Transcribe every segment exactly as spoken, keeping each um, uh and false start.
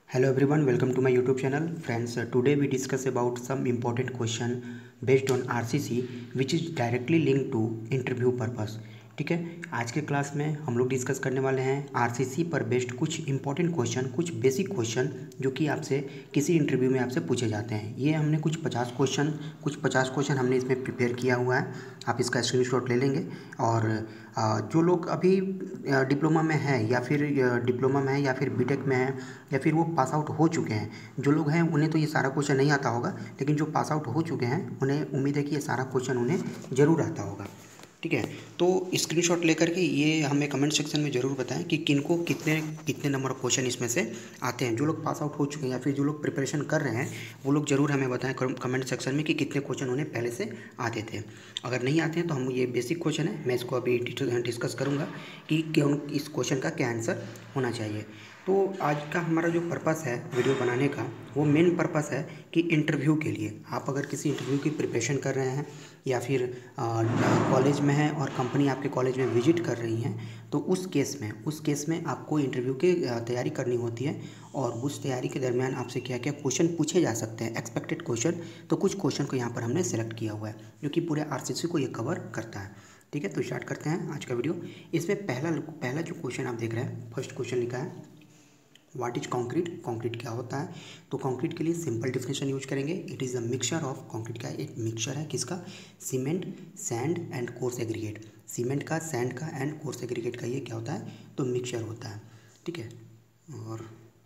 Hello everyone, welcome to my YouTube channel. Friends, uh, today we discuss about some important question based on R C C which is directly linked to interview purpose. ठीक है, आज के class में हम लोग discuss करने वाले हैं आरसीसी पर बेस्ड कुछ इंपॉर्टेंट क्वेश्चन, कुछ बेसिक क्वेश्चन जो कि आपसे किसी इंटरव्यू में आपसे पूछे जाते हैं। ये हमने कुछ पचास क्वेश्चन कुछ पचास क्वेश्चन हमने इसमें प्रिपेयर किया हुआ है। आप इसका स्क्रीनशॉट ले लेंगे और जो लोग अभी डिप्लोमा में है या फिर डिप्लोमा में है या फिर बीटेक में है या फिर वो पास आउट हो चुके हैं, जो लोग हैं उन्हें तो ये सारा क्वेश्चन नहीं आता होगा, लेकिन जो पास आउट हो चुके हैं उन्हें उम्मीद है कि ये सारा क्वेश्चन उन्हें ज़रूर आता होगा। ठीक है, तो स्क्रीनशॉट लेकर के ये हमें कमेंट सेक्शन में ज़रूर बताएं कि किनको कितने कितने नंबर ऑफ क्वेश्चन इसमें से आते हैं। जो लोग पास आउट हो चुके हैं या फिर जो लोग प्रिपरेशन कर रहे हैं वो लोग ज़रूर हमें बताएं कमेंट सेक्शन में कि कितने क्वेश्चन उन्हें पहले से आते थे। अगर नहीं आते हैं तो हम ये बेसिक क्वेश्चन है, मैं इसको अभी डिस्कस करूँगा कि क्यों इस क्वेश्चन का क्या आंसर होना चाहिए। तो आज का हमारा जो पर्पस है वीडियो बनाने का, वो मेन पर्पस है कि इंटरव्यू के लिए आप अगर किसी इंटरव्यू की प्रिपरेशन कर रहे हैं या फिर कॉलेज में हैं और कंपनी आपके कॉलेज में विजिट कर रही हैं, तो उस केस में उस केस में आपको इंटरव्यू की तैयारी करनी होती है और उस तैयारी के दरमियान आपसे क्या क्या क्वेश्चन पूछे जा सकते हैं, एक्सपेक्टेड क्वेश्चन। तो कुछ क्वेश्चन को यहाँ पर हमने सेलेक्ट किया हुआ है जो कि पूरे आरसीसी को ये कवर करता है। ठीक है, तो स्टार्ट करते हैं आज का वीडियो। इसमें पहला पहला जो क्वेश्चन आप देख रहे हैं, फर्स्ट क्वेश्चन लिखा है व्हाट इज कॉन्क्रीट। कॉन्क्रीट क्या होता है? तो कॉन्क्रीट के लिए सिंपल डिफिनेशन यूज करेंगे। It is a mixture of, concrete का एक मिक्सचर है किसका? Cement, sand and coarse aggregate. Cement का, सैंड का एंड कोर्स एग्रीगेट का ये क्या होता है? तो मिक्सचर होता है। ठीक है, और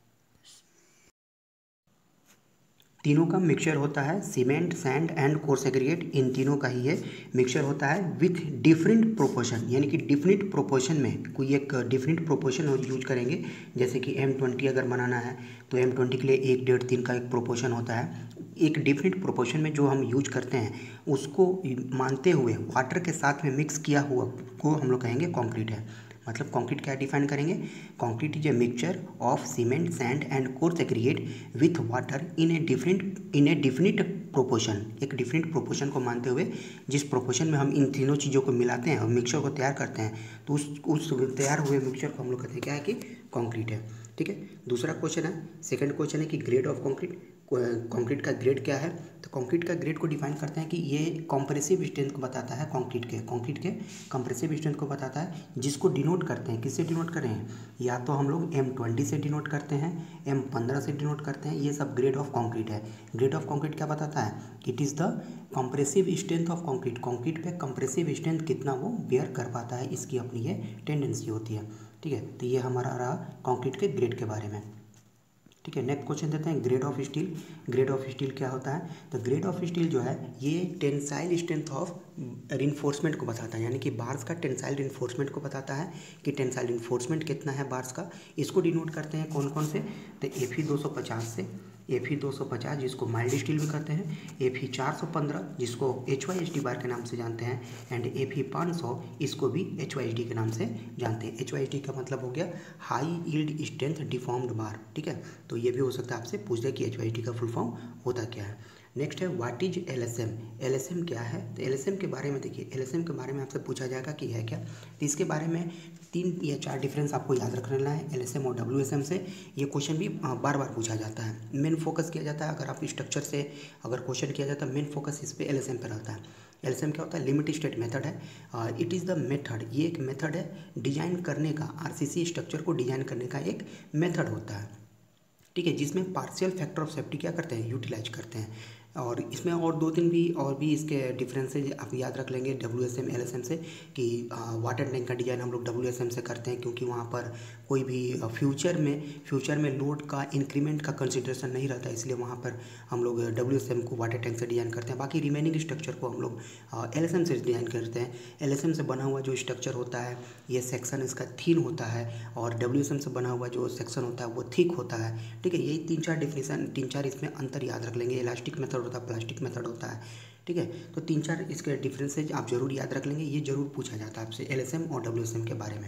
तीनों का मिक्सचर होता है, cement, sand and coarse aggregate. इन तीनों का ही ये मिक्सचर होता है विथ डिफरेंट प्रोपोर्शन, यानी कि डिफरेंट प्रोपोर्शन में कोई एक डिफरेंट प्रोपोर्शन यूज करेंगे। जैसे कि एम ट्वेंटी अगर बनाना है तो एम ट्वेंटी के लिए एक डेढ़ तीन का एक प्रोपोर्शन होता है। एक डिफरेंट प्रोपोर्शन में जो हम यूज करते हैं उसको मानते हुए वाटर के साथ में मिक्स किया हुआ को हम लोग कहेंगे कॉन्क्रीट है। मतलब कॉन्क्रीट क्या डिफाइन करेंगे? Concrete is a mixture of cement, sand and coarse aggregate with water in a different in a definite proportion. एक डिफरेंट प्रोपोर्शन को मानते हुए जिस प्रोपोर्शन में हम इन तीनों चीज़ों को मिलाते हैं और मिक्सचर को तैयार करते हैं, तो उस उस तैयार हुए मिक्सचर को हम लोग कहते हैं क्या है? कि कॉन्क्रीट है। ठीक है, दूसरा क्वेश्चन है, सेकंड क्वेश्चन है कि ग्रेड ऑफ कॉन्क्रीट। कॉन्क्रीट का ग्रेड क्या है? तो कॉन्क्रीट का ग्रेड को डिफाइन करते हैं कि ये कंप्रेसिव स्ट्रेंथ को बताता है। कॉन्क्रीट के कॉन्क्रीट के कंप्रेसिव स्ट्रेंथ को बताता है, जिसको डिनोट करते हैं, किससे डिनोट कर रहे हैं? या तो हम लोग एम ट्वेंटी से डिनोट करते हैं, एम पंद्रह से डिनोट करते हैं। ये सब ग्रेड ऑफ कॉन्क्रीट है। ग्रेड ऑफ कॉन्क्रीट क्या बताता है? It is the compressive strength of concrete. Concrete पे कंप्रेसिव स्ट्रेंथ कितना वो बेयर कर पाता है, इसकी अपनी ये टेंडेंसी होती है। ठीक है, तो ये हमारा रहा कॉन्क्रीट के ग्रेड के बारे में। ठीक है, नेक्स्ट क्वेश्चन देते हैं grade of steel. Grade of steel क्या होता है? तो ग्रेड ऑफ स्टील जो है ये टेंसाइल स्ट्रेंथ ऑफ रिइंफोर्समेंट को बताता है, यानी कि बार्स का टेंसाइल रिइंफोर्समेंट को बताता है कि टेंसाइल रिइंफोर्समेंट कितना है बार्स का। इसको डिनोट करते हैं कौन कौन से? तो एफ ई दो सौ पचास से, एफ ई दो सौ पचास जिसको माइल्ड स्टील भी कहते हैं, एफ ई चार सौ पंद्रह जिसको H Y H D bar के नाम से जानते हैं, एंड एफ ई पाँच सौ इसको भी एच वाई एच डी के नाम से जानते हैं। एच वाई एच डी का मतलब हो गया high yield strength deformed bar. ठीक है, तो ये भी हो सकता है आपसे पूछ दे कि एच वाई एच डी का फुल फॉर्म होता क्या है। नेक्स्ट है what is L S M. L S M क्या है? तो एल एस एम के बारे में देखिए, एल एस एम के बारे में आपसे पूछा जाएगा कि है क्या। तो इसके बारे में तीन या चार डिफरेंस आपको याद रख लेना है एल एस एम और डब्ल्यू एस एम से। ये क्वेश्चन भी बार बार पूछा जाता है। मेन फोकस किया जाता है, अगर आप स्ट्रक्चर से अगर क्वेश्चन किया जाता है मेन फोकस इस पे एल एस एम पे रहता है। एल एस एम क्या होता है? लिमिट स्टेट मेथड है। इट इज़ द मेथड, ये एक मेथड है डिजाइन करने का, आरसीसी स्ट्रक्चर को डिजाइन करने का एक मेथड होता है। ठीक है, जिसमें पार्शियल फैक्टर ऑफ सेफ्टी क्या करते हैं? यूटिलाइज करते हैं। और इसमें और दो तीन भी और भी इसके डिफरेंसेज आप याद रख लेंगे W S M L S M से, कि वाटर टैंक का डिज़ाइन हम लोग डब्ल्यू एस एम से करते हैं क्योंकि वहाँ पर कोई भी फ्यूचर में फ्यूचर में लोड का इंक्रीमेंट का कंसिडरेशन नहीं रहता, इसलिए वहाँ पर हम लोग डब्ल्यू एस एम को वाटर टैंक से डिज़ाइन करते हैं। बाकी रिमेनिंग स्ट्रक्चर को हम लोग एल एस एम से डिज़ाइन करते हैं। एल एस एम से बना हुआ जो स्ट्रक्चर होता है ये सेक्शन इसका थीन होता है, और डब्ल्यू एस एम से बना हुआ जो सेक्शन होता है वो थिक होता है। ठीक है, यही तीन चार डिफिनेशन तीन चार इसमें अंतर याद रख लेंगे। इलास्टिक मेथड होता है, प्लास्टिक मेथड होता है। ठीक है, तो तीन चार इसके डिफरेंसेज आप जरूर याद रख लेंगे, ये जरूर पूछा जाता है आपसे एल एस एम और डब्ल्यू एस एम के बारे में।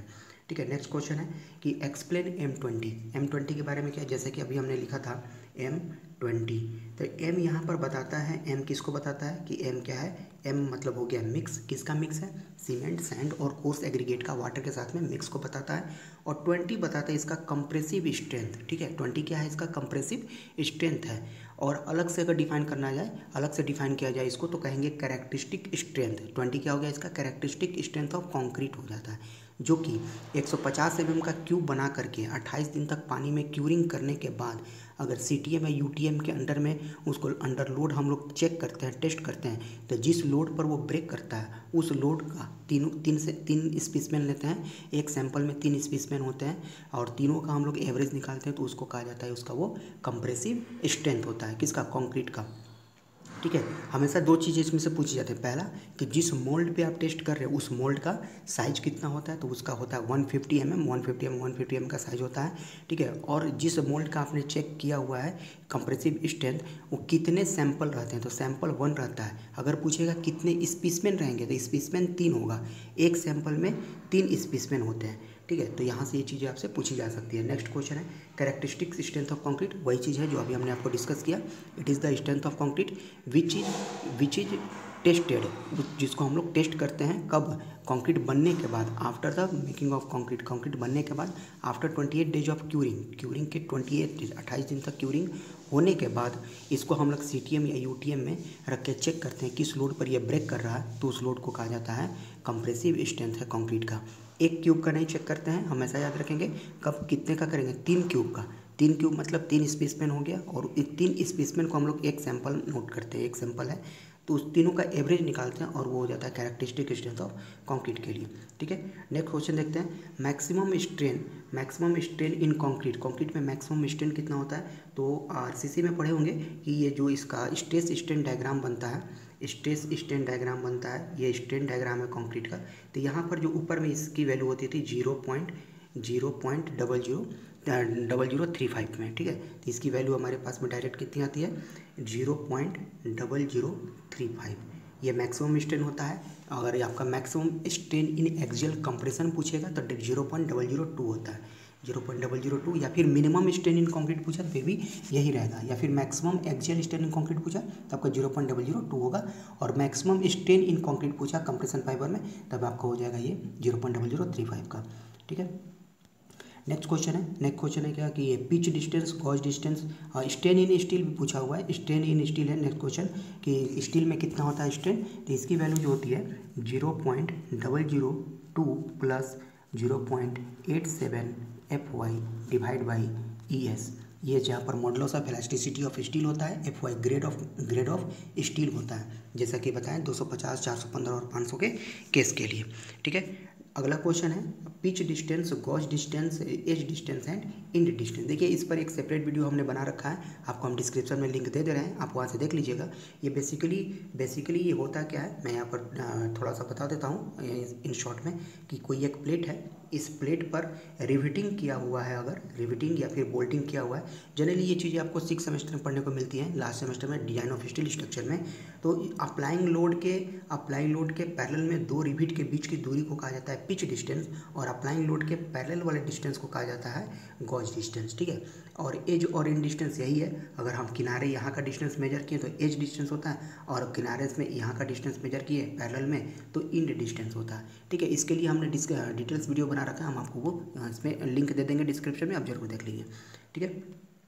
ठीक है। नेक्स्ट क्वेश्चन है कि explain M twenty. M twenty के बारे में क्या है, जैसे कि अभी हमने लिखा था एम ट्वेंटी, तो एम यहाँ पर बताता है, एम किसको बताता है कि एम क्या है, एम मतलब हो गया मिक्स, किसका मिक्स है, सीमेंट सैंड और कोर्स एग्रीगेट का वाटर के साथ में मिक्स को बताता है। और ट्वेंटी बताता है इसका कंप्रेसिव स्ट्रेंथ, ठीक है। ट्वेंटी क्या है, इसका कंप्रेसिव स्ट्रेंथ है। और अलग से अगर डिफाइन करना जाए, अलग से डिफाइन किया जाए इसको, तो कहेंगे कैरेक्टरिस्टिक स्ट्रेंथ। ट्वेंटी क्या हो गया, इसका कैरेक्टरिस्टिक स्ट्रेंथ ऑफ कॉन्क्रीट हो जाता है, जो कि एक सौ पचास एम एम का क्यूब बना करके अट्ठाईस दिन तक पानी में क्यूरिंग करने के बाद अगर सी टी एम या यू टी एम के अंडर में उसको अंडर लोड हम लोग चेक करते हैं, टेस्ट करते हैं, तो जिस लोड पर वो ब्रेक करता है उस लोड का तीनों तीन से तीन स्पेसिमेन लेते हैं। एक सैंपल में तीन स्पेसिमेन होते हैं और तीनों का हम लोग एवरेज निकालते हैं, तो उसको कहा जाता है, उसका वो कंप्रेसिव स्ट्रेंथ होता है, किसका, कंक्रीट का। ठीक है। हमेशा दो चीज़ें इसमें से पूछी जाती है, पहला कि जिस मोल्ड पे आप टेस्ट कर रहे हो उस मोल्ड का साइज कितना होता है, तो उसका होता है one fifty M M, one fifty M one fifty M का साइज होता है। ठीक है। और जिस मोल्ड का आपने चेक किया हुआ है कंप्रेसिव स्ट्रेंथ, वो कितने सैंपल रहते हैं, तो सैंपल वन रहता है। अगर पूछेगा कितने स्पेसिमेन रहेंगे, तो स्पेसिमेन तीन होगा, एक सैंपल में तीन स्पेसिमेन होते हैं। ठीक है। तो यहाँ से ये चीज़ें आपसे पूछी जा सकती है। नेक्स्ट क्वेश्चन है कैरेक्टरिस्टिक स्ट्रेंथ ऑफ कंक्रीट, वही चीज़ है जो अभी हमने आपको डिस्कस किया। It is the strength of concrete which is which is tested, जिसको हम लोग टेस्ट करते हैं कब, कंक्रीट बनने के बाद, after the making of concrete, concrete बनने के बाद after twenty eight days of curing, curing के ट्वेंटी एट डेज अट्ठाईस दिन तक क्यूरिंग होने के बाद इसको हम लोग सी टी एम या यू टी एम में रख के चेक करते हैं किस लोड पर यह ब्रेक कर रहा है, तो उस लोड को कहा जाता है कंप्रेसिव स्ट्रेंथ है कंक्रीट का। एक क्यूब का नहीं चेक करते हैं, हमेशा याद रखेंगे, कब कितने का करेंगे, तीन क्यूब का। तीन क्यूब मतलब तीन स्पेसिमेन हो गया, और इस तीन स्पेसिमेन को हम लोग एक सैंपल नोट करते हैं, एक सैंपल है तो उस तीनों का एवरेज निकालते हैं और वो हो जाता है कैरेक्टरिस्टिक स्ट्रेंथ ऑफ कंक्रीट के लिए। ठीक है। नेक्स्ट क्वेश्चन देखते हैं, maximum strain, maximum strain in concrete, concrete में मैक्सिमम स्ट्रेन कितना होता है, तो आरसीसी में पढ़े होंगे कि ये जो इसका स्ट्रेस स्ट्रेन डायग्राम बनता है, स्ट्रेस स्ट्रेन डायग्राम बनता है, ये स्ट्रेन डायग्राम है कंक्रीट का। तो यहाँ पर जो ऊपर में इसकी वैल्यू होती थी zero point zero point double zero double zero three five में, ठीक है। तो इसकी वैल्यू हमारे पास में डायरेक्ट कितनी आती है, zero point double zero three five, ये मैक्सिमम स्ट्रेन होता है। अगर आपका maximum strain in axial compression पूछेगा तो zero point double zero two होता है, zero point double zero two, या फिर मिनिमम स्ट्रेन इन कंक्रीट पूछा तो फिर भी यही रहेगा, या फिर maximum axial strain in concrete पूछा तो आपका zero point double zero two होगा, और मैक्सिमम स्ट्रेन इन कंक्रीट पूछा कंप्रेशन फाइबर में तब आपका हो जाएगा ये zero point double zero three five का। ठीक है। नेक्स्ट क्वेश्चन है, नेक्स्ट क्वेश्चन है क्या कि ये pitch distance, gauge distance, strain in steel भी पूछा हुआ है, स्ट्रेन इन स्टील है नेक्स्ट क्वेश्चन कि स्टील में कितना होता है स्ट्रेन, तो इसकी वैल्यू जो होती है zero point double zero two plus zero point eight seven F Y divide by E S, ये जहाँ पर modulus of elasticity of steel होता है, F Y grade of grade of steel होता है, जैसा कि बताएं दो सौ पचास, चार सौ पंद्रह और पाँच सौ के केस के लिए। ठीक है। अगला क्वेश्चन है pitch distance, gauge distance, edge distance and end distance. देखिए इस पर एक सेपरेट वीडियो हमने बना रखा है, आपको हम डिस्क्रिप्शन में लिंक दे दे रहे हैं, आप वहाँ से देख लीजिएगा। ये बेसिकली बेसिकली ये होता क्या है, मैं यहाँ पर थोड़ा सा बता देता हूँ इन शॉर्ट में कि कोई एक प्लेट है, इस प्लेट पर रिविटिंग किया हुआ है, अगर रिविटिंग या फिर बोल्टिंग किया हुआ है, जनरली ये चीज़ें आपको सिक्स सेमेस्टर में पढ़ने को मिलती हैं, लास्ट सेमेस्टर में डिजाइन ऑफ स्टील स्ट्रक्चर में। तो अप्लाइंग लोड के अप्लाइंग लोड के पैरेलल में दो रिविट के बीच की दूरी को कहा जाता है पिच डिस्टेंस, और अप्लाइंग लोड के पैरेलल वाले डिस्टेंस को कहा जाता है गॉज डिस्टेंस। ठीक है। और एज और इन डिस्टेंस यही है, अगर हम किनारे यहाँ का डिस्टेंस मेजर किए तो एज डिस्टेंस होता है, और किनारे में यहाँ का डिस्टेंस मेजर किए पैरेलल में तो इंड डिस्टेंस होता है। ठीक है। इसके लिए हमने डिटेल्स वीडियो बना रखा है, हम आपको वो इसमें लिंक दे देंगे डिस्क्रिप्शन में, आप जरूर देख लीजिए। ठीक है।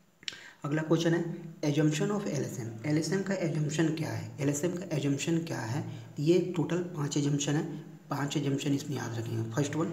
अगला क्वेश्चन है एजम्पशन ऑफ एलएसएम, एलएसएम का एजम्पशन क्या है, एलएसएम का एजम्पशन क्या है, ये टोटल पांच एजम्पशन है, पांच एजम्पशन इसमें याद रखेंगे। फर्स्ट वन,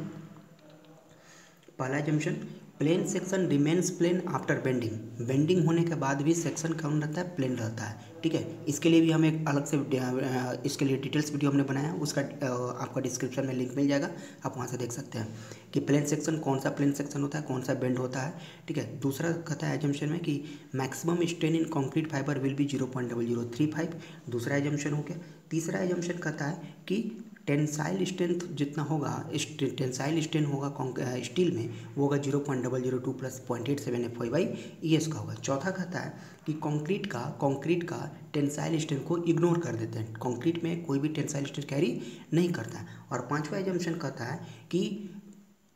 पहला assumption, plane section remains plane after bending, bending होने के बाद भी सेक्शन कौन रहता है, प्लेन रहता है। ठीक है। इसके लिए भी हम एक अलग से इसके लिए डिटेल्स वीडियो हमने बनाया है, उसका आपका डिस्क्रिप्शन में लिंक मिल जाएगा, आप वहाँ से देख सकते हैं कि प्लेन सेक्शन कौन सा प्लेन सेक्शन होता है, कौन सा बेंड होता है। ठीक है। दूसरा कहता है एजम्पशन में कि maximum strain in concrete fibre will be zero point double zero three five, दूसरा एजम्पशन हो गया। तीसरा एजम्पशन कहता है कि टेंसाइल स्ट्रेंथ जितना होगा, टेंसाइल स्ट्रेन होगा स्टील में वो होगा zero point double zero two plus point eight seven F Y by E S का होगा। चौथा कहता है कि कंक्रीट का कंक्रीट का टेंसाइल स्ट्रेंथ को इग्नोर कर देते हैं, कंक्रीट में कोई भी टेंसाइल स्ट्रेंथ कैरी नहीं करता है। और पांचवा एजम्पशन कहता है कि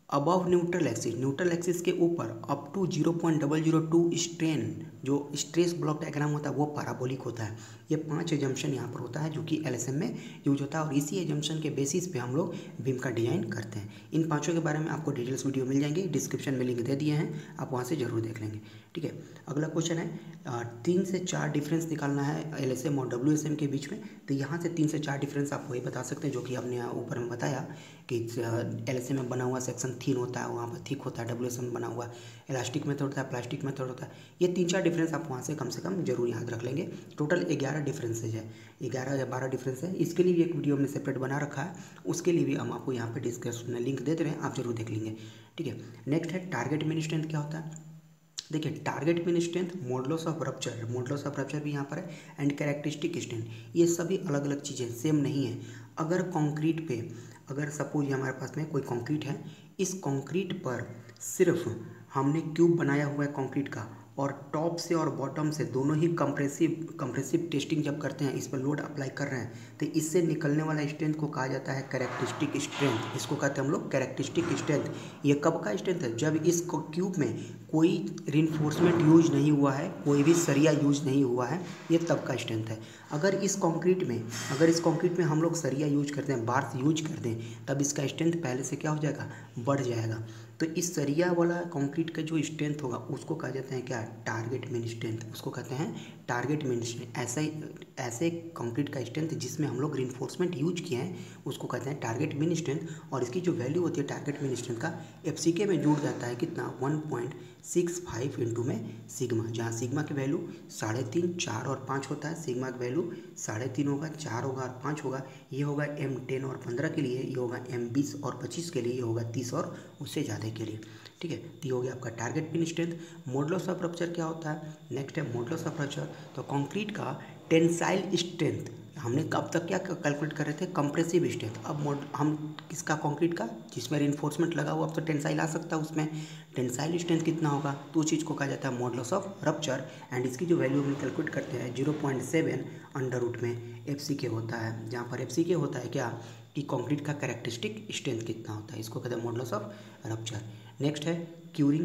above neutral axis, neutral axis के ऊपर up to zero point double zero two strain, जो स्ट्रेस ब्लॉक डायग्राम होता है वो पैराबोलिक होता है। ये पांच एजम्पशन यहाँ पर होता है जो कि एलएसएम में यूज होता है और इसी एजम्पशन के बेसिस पे हम लोग बीम का डिजाइन करते हैं। इन पांचों के बारे में आपको डिटेल्स वीडियो मिल जाएंगी, डिस्क्रिप्शन में लिंक दे दिए हैं, आप वहाँ से जरूर देख लेंगे। ठीक है, अगला क्वेश्चन है तीन से चार डिफरेंस निकालना है एलएसएम और डब्ल्यूएसएम के बीच में। तो यहाँ से तीन से चार डिफरेंस आप वही बता सकते हैं जो कि हमने ऊपर में बताया कि एलएसएम में बना हुआ सेक्शन थिन होता है, वहाँ पर थिक होता है, डब्ल्यूएसएम में बना हुआ इलास्टिक मेथड होता है, प्लास्टिक मेथड होता है। ये तीन चार डिफरेंस आप वहाँ से कम से कम जरूर याद रख लेंगे। टोटल ग्यारह डिफरेंसेज है, ग्यारह या बारह डिफरेंस है। इसके लिए भी एक वीडियो हमने सेपरेट बना रखा है, उसके लिए भी हम आपको यहाँ पे डिस्क्रिप्शन में लिंक दे दे रहे हैं, आप जरूर देख लेंगे। ठीक है, नेक्स्ट है टारगेट मीन स्ट्रेंथ क्या होता है। देखिए target mean strength, modulus of rupture, modulus of rupture भी यहाँ पर है, एंड कैरेक्टरिस्टिक स्ट्रेंथ, ये सभी अलग अलग चीज़ें सेम नहीं है। अगर कंक्रीट पे, अगर सपोज हमारे पास में कोई कंक्रीट है, इस कंक्रीट पर सिर्फ हमने क्यूब बनाया हुआ है कंक्रीट का, और टॉप से और बॉटम से दोनों ही कंप्रेसिव कंप्रेसिव टेस्टिंग जब करते हैं, इस पर लोड अप्लाई कर रहे हैं, तो इससे निकलने वाला स्ट्रेंथ को कहा जाता है कैरेक्टरिस्टिक स्ट्रेंथ। इसको कहते हैं हम लोग कैरेक्टरिस्टिक स्ट्रेंथ। ये कब का स्ट्रेंथ है, जब इस क्यूब में कोई रिइंफोर्समेंट यूज नहीं हुआ है, कोई भी सरिया यूज नहीं हुआ है, ये तब का स्ट्रेंथ है। अगर इस कंक्रीट में अगर इस कंक्रीट में हम लोग सरिया यूज करते हैं, बार्स यूज कर दें, तब इसका स्ट्रेंथ पहले से क्या हो जाएगा, बढ़ जाएगा। तो इस सरिया वाला कंक्रीट का जो स्ट्रेंथ होगा उसको कहा जाता है क्या, टारगेट मीन स्ट्रेंथ। उसको कहते हैं टारगेट मीन स्ट्रेंथ। ऐसा ही ऐसे कंक्रीट का स्ट्रेंथ जिसमें हम लोग रिइंफोर्समेंट यूज किए हैं उसको कहते हैं टारगेट मीन स्ट्रेंथ। और इसकी जो वैल्यू होती है टारगेट मीन स्ट्रेंथ का, एफसीके में जुड़ जाता है कितना, one point six five into में सिग्मा, जहाँ सिग्मा की वैल्यू साढ़े तीन, चार और पाँच होता है। सिग्मा की वैल्यू साढ़े तीन होगा, चार होगा और पाँच होगा। ये होगा एम टेन और पंद्रह के लिए, ये होगा एम बीस और पच्चीस के लिए, ये होगा तीस और उससे ज़्यादा के लिए। ठीक है, तो ये हो गया आपका target mean strength. Modulus of rupture क्या होता है, नेक्स्ट है मॉडुलस ऑफ रप्चर। तो कंक्रीट का टेंसाइल स्ट्रेंथ हमने कब तक क्या कैलकुलेट कर रहे थे, कंप्रेसिव स्ट्रेंथ। अब मोड हम किसका, कंक्रीट का, जिसमें रिइंफोर्समेंट लगा हुआ, अब तो टेंसाइल आ सकता है उसमें, टेंसाइल स्ट्रेंथ कितना होगा, तो उस चीज़ को कहा जाता है मॉडुलस ऑफ रप्चर। एंड इसकी जो वैल्यू हम कैलकुलेट करते हैं zero point seven under root में एफ सी के होता है, जहाँ पर एफ सी के होता है क्या, कि कंक्रीट का कैरेक्टरिस्टिक स्ट्रेंथ कितना होता है, इसको कहते हैं मॉडुलस ऑफ रप्चर। नेक्स्ट है क्यूरिंग।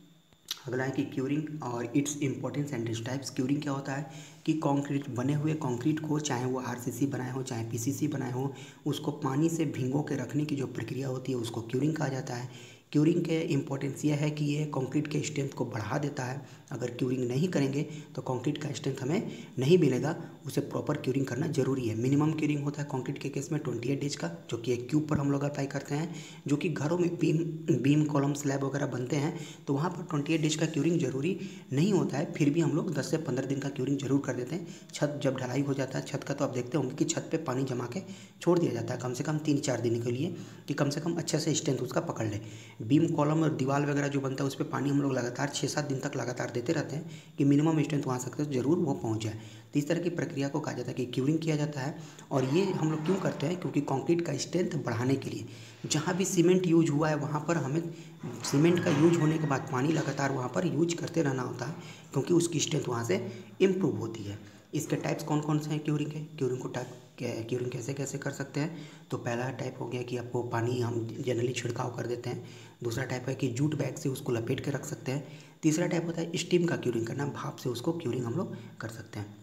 अगला है कि क्यूरिंग और its importance and its types. Curing क्या होता है कि कंक्रीट, बने हुए कंक्रीट को, चाहे वो आरसीसी बनाए हो चाहे पीसीसी बनाए हो, उसको पानी से भिगो के रखने की जो प्रक्रिया होती है उसको क्यूरिंग कहा जाता है। क्यूरिंग के इंपॉर्टेंस यह है कि ये कंक्रीट के स्ट्रेंथ को बढ़ा देता है। अगर क्यूरिंग नहीं करेंगे तो कंक्रीट का स्ट्रेंथ हमें नहीं मिलेगा, उसे प्रॉपर क्यूरिंग करना जरूरी है। मिनिमम क्यूरिंग होता है कंक्रीट के केस में ट्वेंटी एट डेज का, जो कि एक क्यूब पर हम लोग अप्लाई करते हैं। जो कि घरों में बीम बीम कॉलम स्लैब वगैरह बनते हैं तो वहाँ पर ट्वेंटी एट डेज का क्यूरिंग जरूरी नहीं होता है, फिर भी हम लोग दस से पंद्रह दिन का क्यूरिंग जरूर कर देते हैं। छत जब ढलाई हो जाता है छत का, तो आप देखते होंगे कि छत पे पानी जमा के छोड़ दिया जाता है कम से कम तीन चार दिन के लिए, कि कम से कम अच्छे से स्ट्रेंथ उसका पकड़ ले। बीम कॉलम और दीवार वगैरह जो बनता है उस पर पानी हम लोग लगातार छः सात दिन तक लगातार देते रहते हैं कि मिनिमम स्ट्रेंथ वहाँ सकते तो जरूर वो पहुँच जाए। तो इस तरह की प्रक्रिया को कहा जाता है कि क्यूरिंग किया जाता है। और ये हम लोग क्यों करते हैं, क्योंकि कंक्रीट का स्ट्रेंथ बढ़ाने के लिए, जहाँ भी सीमेंट यूज हुआ है वहाँ पर हमें सीमेंट का यूज होने के बाद पानी लगातार वहाँ पर यूज करते रहना होता है, क्योंकि उसकी स्ट्रेंथ वहाँ से इम्प्रूव होती है। इसके टाइप्स कौन कौन से हैं क्यूरिंग के, क्यूरिंग को टाइप क्यूरिंग कैसे कैसे कर सकते हैं। तो पहला टाइप हो गया कि आपको पानी हम जनरली छिड़काव कर देते हैं। दूसरा टाइप है कि जूट बैग से उसको लपेट के रख सकते हैं। तीसरा टाइप होता है स्टीम का क्यूरिंग करना, भाप से उसको क्यूरिंग हम लोग कर सकते हैं।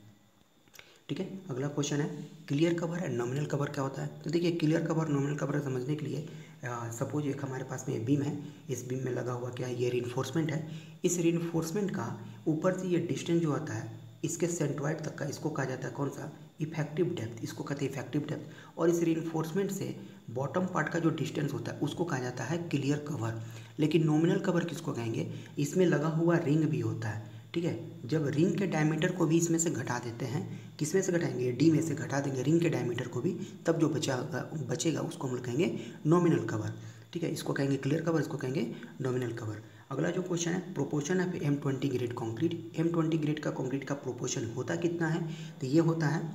ठीक है, अगला क्वेश्चन है क्लियर कवर है नॉमिनल कवर क्या होता है। तो देखिए क्लियर कवर नॉमिनल कवर समझने के लिए सपोज एक हमारे पास में बीम है, इस बीम में लगा हुआ क्या है, ये रिइंफोर्समेंट है। इस रिइंफोर्समेंट का ऊपर से ये डिस्टेंस जो आता है इसके सेंट्रॉइड तक का, इसको कहा जाता है कौन सा, इफेक्टिव डेप्थ, इसको कहते हैं इफेक्टिव डेप्थ। और इस रिइंफोर्समेंट से बॉटम पार्ट का जो डिस्टेंस होता है उसको कहा जाता है क्लियर कवर। लेकिन नॉमिनल कवर किसको कहेंगे, इसमें लगा हुआ रिंग भी होता है। ठीक है, जब रिंग के डायमीटर को भी इसमें से घटा देते हैं, किस में से घटाएंगे, डी में से घटा देंगे रिंग के डायमीटर को भी, तब जो बचा बचेगा उसको हम लोग कहेंगे नॉमिनल कवर। ठीक है, इसको कहेंगे क्लियर कवर, इसको कहेंगे नॉमिनल कवर। अगला जो क्वेश्चन है proportion of M twenty grade concrete. M twenty grade का कंक्रीट का प्रोपोर्शन होता कितना है, तो ये होता है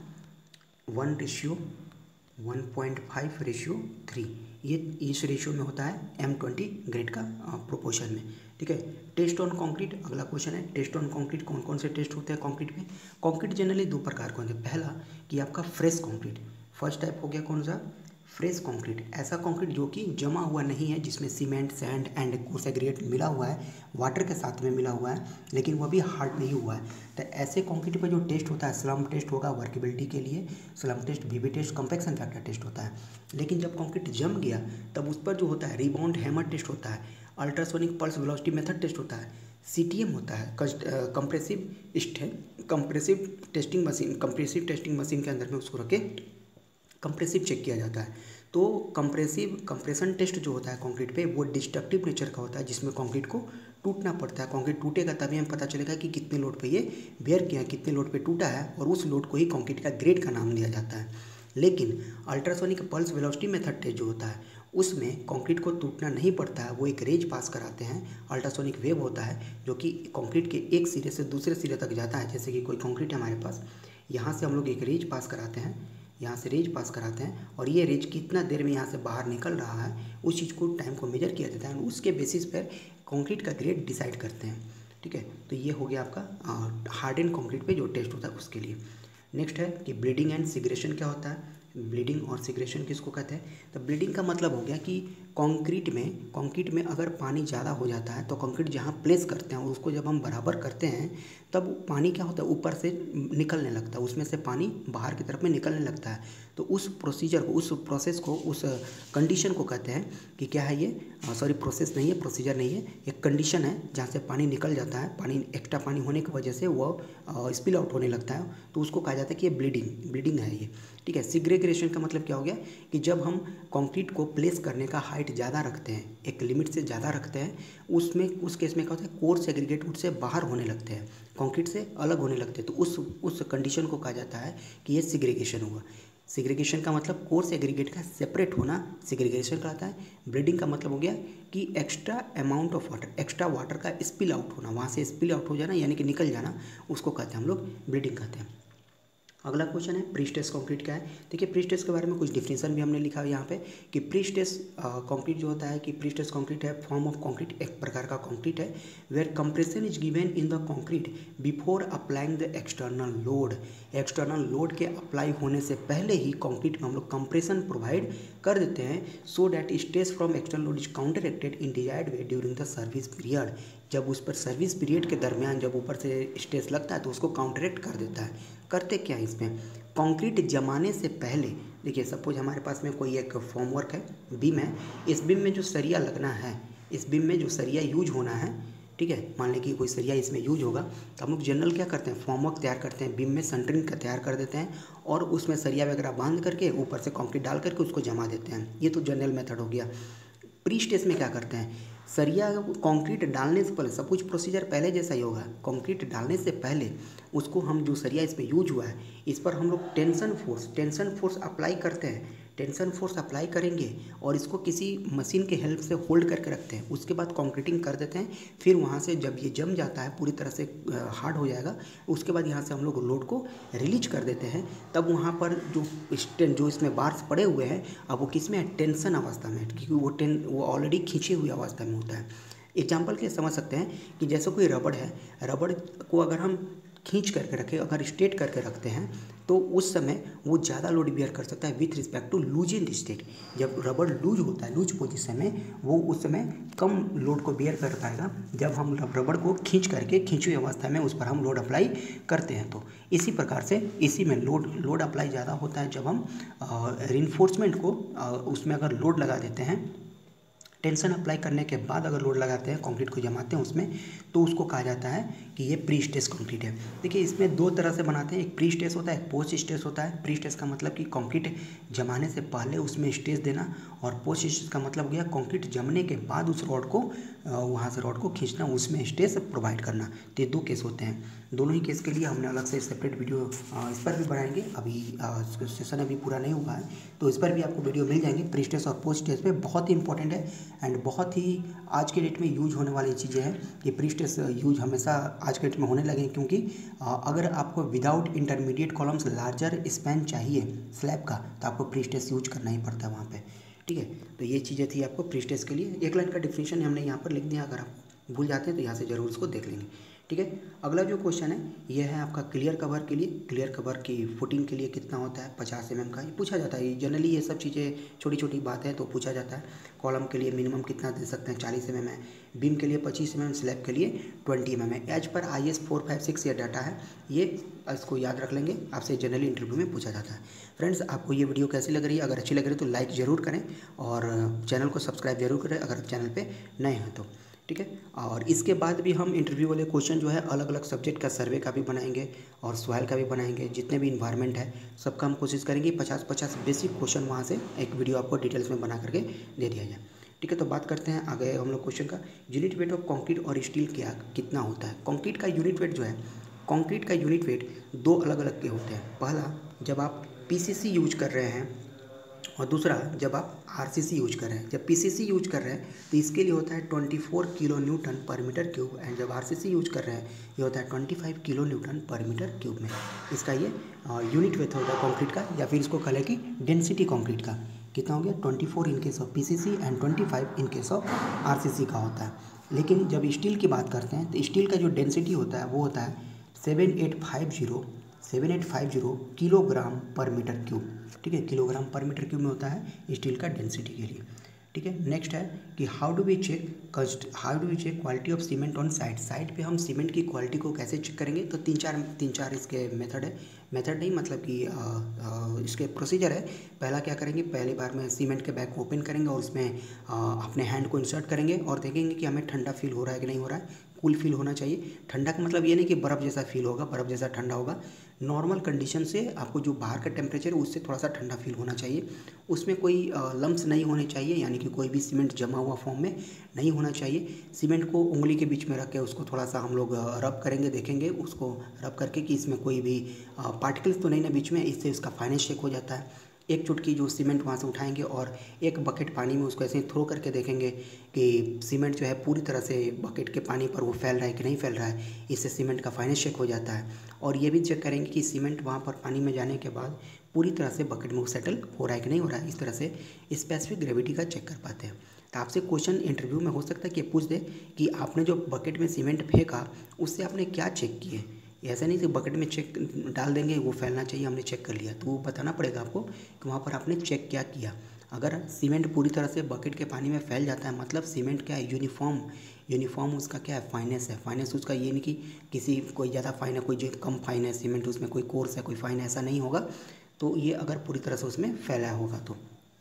one ratio one point five ratio three, ये इस रेशियो में होता है एम ट्वेंटी ग्रेड का प्रोपोर्शन में। ठीक है, टेस्ट ऑन कंक्रीट अगला क्वेश्चन है। टेस्ट ऑन कंक्रीट कौन कौन से टेस्ट होते हैं कंक्रीट में। कंक्रीट जनरली दो प्रकार के होते हैं। पहला कि आपका फ्रेश कंक्रीट, फर्स्ट टाइप हो गया कौन सा, फ्रेश कंक्रीट, ऐसा कंक्रीट जो कि जमा हुआ नहीं है, जिसमें cement, sand and coarse aggregate मिला हुआ है, वाटर के साथ में मिला हुआ है, लेकिन वो भी हार्ड नहीं हुआ है। तो ऐसे कंक्रीट पर जो टेस्ट होता है, स्लम टेस्ट होगा वर्केबिलिटी के लिए, slump test, VV test, compaction factor test होता है। लेकिन जब कंक्रीट जम गया तब उस पर जो होता है रिबाउंड हैमर टेस्ट होता है, ultrasonic pulse velocity method test होता है, सीटीएम होता है, compressive compressive testing machine, compressive testing machine के अंदर में उसको रख के कंप्रेसिव चेक किया जाता है। तो कंप्रेसिव कंप्रेशन टेस्ट जो होता है कंक्रीट पे वो डिस्ट्रक्टिव नेचर का होता है, जिसमें कंक्रीट को टूटना पड़ता है। कंक्रीट टूटेगा तभी हमें पता चलेगा कि कितने लोड पे ये बेयर किया, कितने लोड पे टूटा है, और उस लोड को ही कंक्रीट का ग्रेड का नाम दिया जाता है। लेकिन ultrasonic pulse velocity method test जो होता है उसमें कंक्रीट को टूटना नहीं पड़ता है, वो एक रेज पास कराते हैं, अल्ट्रासोनिक वेव होता है जो कि कंक्रीट के एक सिरे से दूसरे सिरे तक जाता है। जैसे कि कोई कंक्रीट है हमारे पास, यहाँ से हम लोग एक रेज पास कराते हैं, यहाँ से रेज पास कराते हैं, और ये रेज कितना देर में यहाँ से बाहर निकल रहा है उस चीज़ को, टाइम को मेजर किया जाता है, उसके बेसिस पर कंक्रीट का ग्रेड डिसाइड करते हैं। ठीक है, तो ये हो गया आपका हार्ड एंड कंक्रीट पे जो टेस्ट होता है उसके लिए। नेक्स्ट है कि ब्लीडिंग एंड सिग्रेशन क्या होता है। ब्लीडिंग और सिग्रेशन किसको कहते हैं? तो ब्लीडिंग का मतलब हो गया कि कंक्रीट में कंक्रीट में अगर पानी ज़्यादा हो जाता है तो कंक्रीट जहाँ प्लेस करते हैं उसको जब हम बराबर करते हैं तब पानी क्या होता है ऊपर से निकलने लगता है, उसमें से पानी बाहर की तरफ में निकलने लगता है। तो उस प्रोसीजर को, उस प्रोसेस को, उस कंडीशन को कहते हैं कि क्या है ये, सॉरी प्रोसेस नहीं है, प्रोसीजर नहीं है, एक कंडीशन है जहाँ से पानी निकल जाता है, पानी एक्स्ट्रा पानी होने की वजह से वो स्पिल आउट होने लगता है, तो उसको कहा जाता है कि ये ब्लीडिंग ब्लीडिंग है ये। ठीक है, सिग्रेगेशन का मतलब क्या हो गया कि जब हम कंक्रीट को प्लेस करने का हाइट ज़्यादा रखते हैं, एक लिमिट से ज़्यादा रखते हैं, उसमें उस केस में क्या होता है कोर्स एग्रीगेट उससे बाहर होने लगते हैं, कंक्रीट से अलग होने लगते हैं, तो उस उस कंडीशन को कहा जाता है कि ये सिग्रेगेशन हुआ। सिग्रेगेशन का मतलब कोर्स एग्रीगेट का सेपरेट होना सिग्रेगेशन कहलाता है। ब्लीडिंग का मतलब हो गया कि extra amount of water, extra water का स्पिल आउट होना, वहाँ से स्पिल आउट हो जाना यानी कि निकल जाना, उसको कहते हैं हम लोग ब्लीडिंग कहते हैं। अगला क्वेश्चन है प्रीस्ट्रेस कंक्रीट क्या है। देखिए प्रीस्ट्रेस के बारे में कुछ डिफिनेशन भी हमने लिखा है यहाँ पे कि प्रीस्ट्रेस कंक्रीट जो होता है कि प्रीस्ट्रेस कंक्रीट है फॉर्म ऑफ कंक्रीट, एक प्रकार का कंक्रीट है where compression is given in the concrete before applying the external load. External load के अप्लाई होने से पहले ही कंक्रीट में हम लोग कंप्रेशन प्रोवाइड कर देते हैं so that stress from external load is counteracted in desired way during the service period. जब उस पर सर्विस पीरियड के दरमियान जब ऊपर से स्ट्रेस लगता है तो उसको काउंटरेक्ट कर देता है। करते क्या है इसमें, कंक्रीट जमाने से पहले, देखिए सपोज हमारे पास में कोई एक फॉर्मवर्क है, बीम है, इस बीम में जो सरिया लगना है, इस बीम में जो सरिया यूज होना है, ठीक है, मान लें कि कोई सरिया इसमें यूज होगा, तो हम लोग जनरल क्या करते हैं फॉर्मवर्क तैयार करते हैं, बीम में सेंटरिंग का तैयार कर देते हैं और उसमें सरिया वगैरह बांध करके ऊपर से कंक्रीट डाल करके उसको जमा देते हैं। ये तो जनरल मेथड हो गया। प्री स्टेज में क्या करते हैं, सरिया कंक्रीट डालने से पहले सब कुछ प्रोसीजर पहले जैसा ही होगा, कंक्रीट डालने से पहले उसको हम जो सरिया इसमें यूज हुआ है इस पर हम लोग tension force tension force apply करते हैं, टेंशन फोर्स अप्लाई करेंगे और इसको किसी मशीन के हेल्प से होल्ड करके रखते हैं, उसके बाद कंक्रीटिंग कर देते हैं। फिर वहाँ से जब ये जम जाता है पूरी तरह से हार्ड हो जाएगा, उसके बाद यहाँ से हम लोग लोड को रिलीज कर देते हैं। तब वहाँ पर जो स्टेन जो इसमें बार्स पड़े हुए हैं अब वो किस में है, टेंशन अवस्था में, क्योंकि वो टेन वो ऑलरेडी खींची हुई अवस्था में होता है। एग्जाम्पल के समझ सकते हैं कि जैसे कोई रबड़ है, रबड़ को अगर हम खींच करके रखें, अगर स्ट्रेट करके रखते हैं तो उस समय वो ज़्यादा लोड बियर कर सकता है with respect to loose in state. जब रबड़ लूज होता है, लूज पोजीशन में, वो उस समय कम लोड को बियर कर पाएगा जब हम रबड़ को खींच करके खींची हुई अवस्था में उस पर हम लोड अप्लाई करते हैं। तो इसी प्रकार से इसी में लोड लोड अप्लाई ज़्यादा होता है जब हम रिइंफोर्समेंट को आ, उसमें अगर लोड लगा देते हैं, टेंशन अप्लाई करने के बाद अगर लोड लगाते हैं, कंक्रीट को जमाते हैं उसमें, तो उसको कहा जाता है कि ये प्री स्ट्रेस कंक्रीट है। देखिए इसमें दो तरह से बनाते हैं, एक प्री स्ट्रेस होता है, एक पोस्ट स्ट्रेस होता है। प्री स्ट्रेस का मतलब कि कंक्रीट जमाने से पहले उसमें स्ट्रेस देना, और पोस्ट स्ट्रेस का मतलब हो गया कंक्रीट जमने के बाद उस रॉड को वहाँ से रॉड को खींचना, उसमें स्ट्रेस प्रोवाइड करना। तो ये दो केस होते हैं, दोनों ही केस के लिए हमने अलग से सेपरेट वीडियो इस पर भी बनाएंगे। अभी सेशन अभी पूरा नहीं हुआ है तो इस पर भी आपको वीडियो मिल जाएंगे। प्री स्ट्रेस और पोस्ट स्ट्रेस पे बहुत ही इंपॉर्टेंट है एंड बहुत ही आज के डेट में यूज होने वाली चीज़ें हैं कि प्री स्ट्रेस यूज हमेशा आज के डेट में होने लगे, क्योंकि अगर आपको without intermediate columns larger span चाहिए स्लैब का तो आपको प्री स्ट्रेस यूज करना ही पड़ता है वहाँ पे। ठीक है, तो ये चीज़ें थी आपको प्री स्ट्रेस के लिए। एक लाइन का डिफिनेशन हमने यहाँ पर लिख दिया, अगर आप भूल जाते हैं तो यहाँ से ज़रूर उसको देख लेंगे। ठीक है। अगला जो क्वेश्चन है ये है आपका क्लियर कवर के लिए। क्लियर कवर की फुटिंग के लिए कितना होता है, पचास एम एम का, ये पूछा जाता है। जनरली ये सब चीज़ें छोटी छोटी बात है तो पूछा जाता है। कॉलम के लिए मिनिमम कितना दे सकते हैं, चालीस एम एम है। बीम के लिए पच्चीस एम एम, स्लैब के लिए ट्वेंटी एम एम है। As per I S four five six ये डाटा है, ये इसको याद रख लेंगे, आपसे जनरली इंटरव्यू में पूछा जाता है। फ्रेंड्स, आपको ये वीडियो कैसी लग रही है? अगर अच्छी लग रही है तो लाइक ज़रूर करें और चैनल को सब्सक्राइब जरूर करें अगर चैनल पर नए हैं तो, ठीक है। और इसके बाद भी हम इंटरव्यू वाले क्वेश्चन जो है अलग अलग सब्जेक्ट का सर्वे का भी बनाएंगे और सॉइल का भी बनाएंगे, जितने भी इन्वायरमेंट है सबका हम कोशिश करेंगे पचास पचास बेसिक क्वेश्चन वहाँ से एक वीडियो आपको डिटेल्स में बना करके दे दिया जाए, ठीक है। तो बात करते हैं आगे हम लोग क्वेश्चन का। यूनिट वेट ऑफ कंक्रीट और स्टील क्या कितना होता है? कंक्रीट का यूनिट वेट जो है, कंक्रीट का यूनिट वेट दो अलग अलग के होते हैं। पहला, जब आप पीसीसी यूज कर रहे हैं, और दूसरा जब आप आरसीसी यूज कर रहे हैं। जब पीसीसी यूज कर रहे हैं तो इसके लिए होता है चौबीस kilo newton per metre cube, and जब आरसीसी यूज कर रहे हैं ये होता है पच्चीस kilo newton per metre cube में। इसका ये यूनिट वेट होता है कंक्रीट का, या फिर इसको कहें कि डेंसिटी कंक्रीट का कितना हो गया, चौबीस in case of PCC and पच्चीस इन केस ऑफ आरसीसी का होता है। लेकिन जब स्टील की बात करते हैं तो स्टील का जो डेंसिटी होता है वो होता है seven eight five zero seven eight five zero kilogram per metre cube, ठीक है। किलोग्राम पर मीटर क्यूब में होता है स्टील का डेंसिटी के लिए, ठीक है। नेक्स्ट है कि how do we check how do we check quality of cement on site. Site पे हम सीमेंट की क्वालिटी को कैसे चेक करेंगे? तो तीन चार तीन चार इसके मेथड है। मेथड नहीं मतलब कि आ, आ, इसके प्रोसीजर है। पहला क्या करेंगे, पहली बार में सीमेंट के बैग को ओपन करेंगे और उसमें आ, अपने हैंड को इंसर्ट करेंगे और देखेंगे कि हमें ठंडा फील हो रहा है कि नहीं हो रहा है। कूल फील होना चाहिए। ठंडा का मतलब ये नहीं कि बर्फ़ जैसा फील होगा, बर्फ़ जैसा ठंडा होगा। नॉर्मल कंडीशन से आपको जो बाहर का टेम्परेचर है उससे थोड़ा सा ठंडा फील होना चाहिए। उसमें कोई लम्स नहीं होने चाहिए, यानी कि कोई भी सीमेंट जमा हुआ फॉर्म में नहीं होना चाहिए। सीमेंट को उंगली के बीच में रख के उसको थोड़ा सा हम लोग रब करेंगे, देखेंगे उसको रब करके कि इसमें कोई भी पार्टिकल्स तो नहीं ना बीच में, इससे उसका फाइनेंस चेक हो जाता है। एक चुटकी जो सीमेंट वहाँ से उठाएंगे और एक बकेट पानी में उसको ऐसे थ्रो करके देखेंगे कि सीमेंट जो है पूरी तरह से बकेट के पानी पर वो फैल रहा है कि नहीं फैल रहा है। इससे सीमेंट का फाइनेंस चेक हो जाता है। और ये भी चेक करेंगे कि सीमेंट वहाँ पर पानी में जाने के बाद पूरी तरह से बकेट में वो सेटल हो रहा है कि नहीं हो रहा है। इस तरह से स्पेसिफिक ग्रेविटी का चेक कर पाते हैं। तो आपसे क्वेश्चन इंटरव्यू में हो सकता है कि पूछ दे कि आपने जो बकेट में सीमेंट फेंका उससे आपने क्या चेक किए। ऐसा नहीं कि बकेट में चेक डाल देंगे वो फैलना चाहिए, हमने चेक कर लिया, तो वो बताना पड़ेगा आपको कि वहाँ पर आपने चेक क्या किया। अगर सीमेंट पूरी तरह से बकेट के पानी में फैल जाता है मतलब सीमेंट क्या है, यूनिफॉर्म यूनिफॉर्म उसका क्या है, फाइनेंस है। फाइनेंस उसका ये नहीं कि किसी कोई ज़्यादा फाइन है, कोई जो कम फाइन है सीमेंट, उसमें कोई कोर्स है, कोई फाइन ऐसा नहीं होगा। तो ये अगर पूरी तरह से उसमें फैला होगा तो।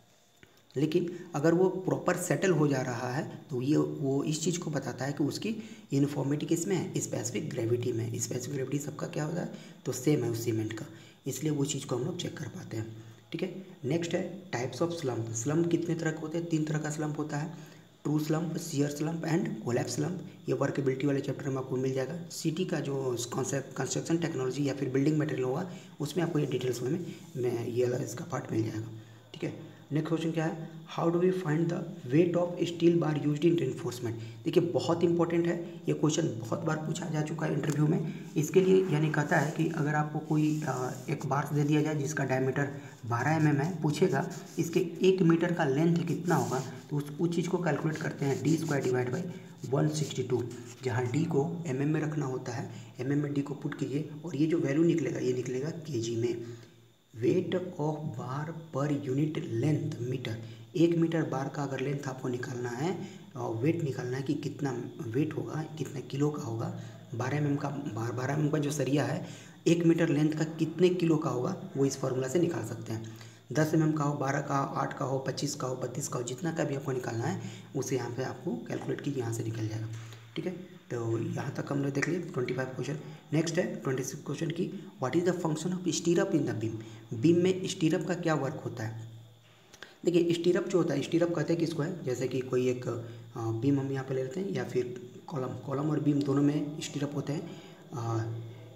लेकिन अगर वो प्रॉपर सेटल हो जा रहा है तो ये वो इस चीज़ को बताता है कि उसकी यूनिफॉर्मिटी किस में है, स्पेसिफिक ग्रेविटी में। स्पेसिफिक ग्रेविटी सबका क्या होता है तो सेम है उस सीमेंट का, इसलिए वो चीज़ को हम लोग चेक कर पाते हैं, ठीक है। नेक्स्ट है टाइप्स ऑफ स्लम्प। स्लम्प कितने तरह के होते हैं? तीन तरह का स्लम्प होता है, true slump, shear slump and collapse slump. ये वर्केबिलिटी वाले चैप्टर में आपको मिल जाएगा। सिटी का जो कॉन्सेप्ट कंस्ट्रक्शन टेक्नोलॉजी या फिर बिल्डिंग मटेरियल होगा उसमें आपको ये डिटेल्स में मैं ये वाला इसका पार्ट मिल जाएगा, ठीक है। नेक्स्ट क्वेश्चन क्या है, how do we find the weight of steel bar used in reinforcement. देखिए बहुत इंपॉर्टेंट है ये क्वेश्चन, बहुत बार पूछा जा चुका है इंटरव्यू में। इसके लिए यानी कहता है कि अगर आपको कोई एक बार दे दिया जाए जिसका डायमीटर बारह एम एम है, पूछेगा इसके एक मीटर का लेंथ कितना होगा, तो उस उस चीज़ को कैलकुलेट करते हैं D square divide by one sixty two, जहाँ डी को एम एम में रखना होता है। एम एम में डी को पुट कीजिए और ये जो वैल्यू निकलेगा ये निकलेगा के जी में। Wait of bar per unit length metre. एक मीटर बार का अगर लेंथ आपको निकालना है और वेट निकालना है कि कितना वेट होगा, कितने किलो का होगा, बारह एम एम का बार बारह एम एम का जो सरिया है एक मीटर लेंथ का कितने किलो का होगा वो इस फार्मूला से निकाल सकते हैं। दस एम एम का हो, बारह का, आठ का हो, पच्चीस का हो, बत्तीस का हो, जितना का भी आपको निकालना है उसे यहाँ पे आपको कैलकुलेट कीजिए, यहाँ से निकल जाएगा, ठीक है। तो यहाँ तक हमने देख लिया पच्चीस क्वेश्चन। नेक्स्ट है छब्बीस क्वेश्चन की, what is the function of stirrup in the beam. Beam में स्टीरअप का क्या वर्क होता है? देखिए स्टीरअप जो होता है, स्टीरअप कहते हैं किसको है, जैसे कि कोई एक बीम हम यहाँ पे ले लेते हैं या फिर कॉलम कॉलम और बीम दोनों में स्टीरअप होते हैं।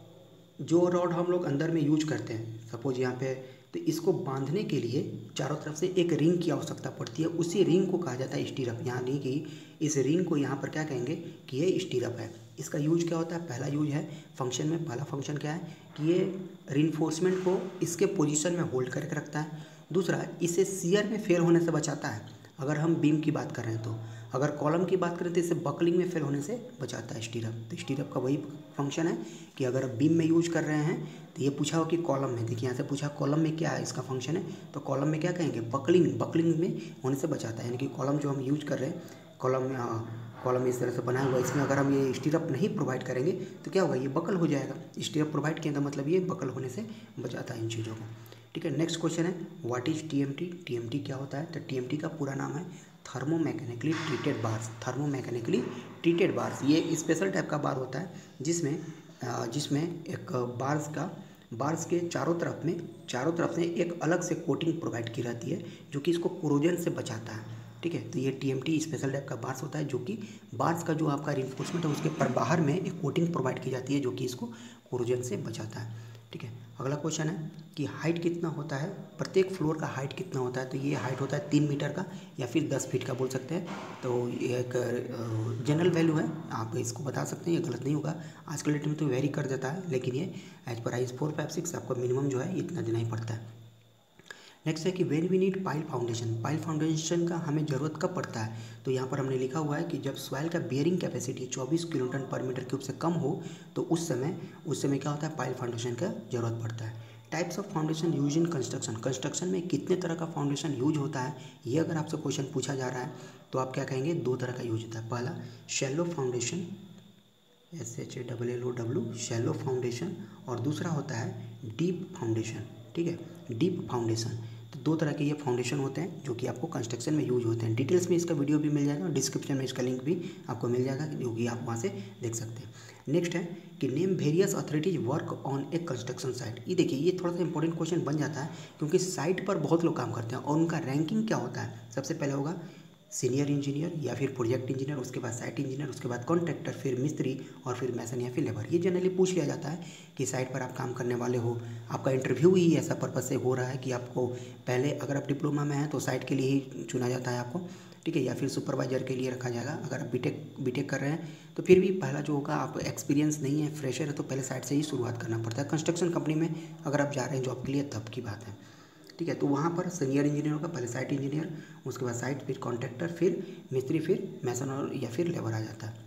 जो रॉड हम लोग अंदर में यूज करते हैं सपोज यहाँ पे, तो इसको बांधने के लिए चारों तरफ से एक रिंग की आवश्यकता पड़ती है, उसी रिंग को कहा जाता है स्टीरअप। यहाँ नहीं कि इस रिंग को यहाँ पर क्या कहेंगे कि ये स्टीरअप है। इसका यूज क्या होता है, पहला यूज है फंक्शन में, पहला फंक्शन क्या है कि ये रिइंफोर्समेंट को इसके पोजीशन में होल्ड करके रखता है। दूसरा, इसे शियर में फेल होने से बचाता है। अगर हम बीम की बात कर रहे हैं तो। अगर कॉलम की बात करें तो इसे बकलिंग में फेल होने से बचाता है स्टीरअप। तो स्टीरअप का वही फंक्शन है कि अगर आप बीम में यूज कर रहे हैं तो ये पूछा हो कि कॉलम में, देखिए यहाँ से पूछा कॉलम में क्या है इसका फंक्शन है, तो कॉलम में क्या कहेंगे, बकलिंग, बकलिंग में होने से बचाता है। यानी कि कॉलम जो हम यूज कर रहे हैं, कॉलम में कॉलम इस तरह से बनाया हुआ है, इसमें अगर हम ये स्टीरअप नहीं प्रोवाइड करेंगे तो क्या होगा, ये बकल हो जाएगा। स्टीरअप प्रोवाइड किया था मतलब ये बकल होने से बचाता है इन चीज़ों को। ठीक है, नेक्स्ट क्वेश्चन है व्हाट इज टीएमटी। टीएमटी क्या होता है, तो टीएमटी का पूरा नाम है thermomechanically treated bars. Thermomechanically treated bars, ये स्पेशल टाइप का बार होता है जिसमें जिसमें एक बार्स का बार्स के चारों तरफ में चारों तरफ से एक अलग से कोटिंग प्रोवाइड की रहती है जो कि इसको कोरोजन से बचाता है। ठीक है, तो ये टीएमटी स्पेशल टाइप का बार्स होता है जो कि बार्स का जो आपका रिइंफोर्समेंट है उसके पर बाहर में एक कोटिंग प्रोवाइड की जाती है जो कि इसको कोरोजन से बचाता है। ठीक है, अगला क्वेश्चन है कि हाइट कितना होता है, प्रत्येक फ्लोर का हाइट कितना होता है, तो ये हाइट होता है तीन मीटर का या फिर दस फीट का बोल सकते हैं। तो ये एक जनरल वैल्यू है, आप इसको बता सकते हैं, ये गलत नहीं होगा। आज के डेट में तो वेरी कर देता है, लेकिन ये as per IS four five six आपको मिनिमम जो है इतना देना ही पड़ता है। नेक्स्ट है कि when we need pile foundation. Pile foundation का हमें ज़रूरत कब पड़ता है, तो यहाँ पर हमने लिखा हुआ है कि जब सॉइल का बियरिंग कैपेसिटी चौबीस किलोटन पर मीटर क्यूब से कम हो तो उस समय उस समय क्या होता है, पाइल फाउंडेशन का ज़रूरत पड़ता है। Types of foundation use in construction. Construction में कितने तरह का फाउंडेशन यूज होता है, ये अगर आपसे क्वेश्चन पूछा जा रहा है तो आप क्या कहेंगे, दो तरह का यूज होता है। पहला shallow foundation, S H A W L O W, shallow foundation, और दूसरा होता है डीप फाउंडेशन। ठीक है, डीप फाउंडेशन। तो दो तरह के ये फाउंडेशन होते हैं जो कि आपको कंस्ट्रक्शन में यूज होते हैं। डिटेल्स में इसका वीडियो भी मिल जाएगा और डिस्क्रिप्शन में इसका लिंक भी आपको मिल जाएगा जो कि आप वहाँ से देख सकते हैं। नेक्स्ट है कि name various authorities work on a construction site. ये देखिए, ये थोड़ा सा इंपॉर्टेंट क्वेश्चन बन जाता है क्योंकि साइट पर बहुत लोग काम करते हैं और उनका रैंकिंग क्या होता है। सबसे पहले होगा सीनियर इंजीनियर या फिर प्रोजेक्ट इंजीनियर, उसके बाद साइट इंजीनियर, उसके बाद कॉन्ट्रैक्टर, फिर मिस्त्री और फिर मैसन या फिर लेबर। ये जनरली पूछ लिया जाता है कि साइट पर आप काम करने वाले हो, आपका इंटरव्यू ही ऐसा पर्पज से हो रहा है कि आपको पहले, अगर आप डिप्लोमा में हैं तो साइट के लिए ही चुना जाता है आपको। ठीक है, या फिर सुपरवाइजर के लिए रखा जाएगा। अगर आप बीटेक बीटेक कर रहे हैं तो फिर भी पहला जो होगा, आप एक्सपीरियंस नहीं है, फ्रेशर है, तो पहले साइट से ही शुरुआत करना पड़ता है। कंस्ट्रक्शन कंपनी में अगर आप जा रहे हैं जॉब के लिए तब की बात है। ठीक है, तो वहाँ पर सीनियर इंजीनियर होगा, पहले साइट इंजीनियर, उसके बाद साइट, फिर कॉन्ट्रैक्टर, फिर मिस्त्री, फिर मैसन और या फिर लेबर आ जाता है।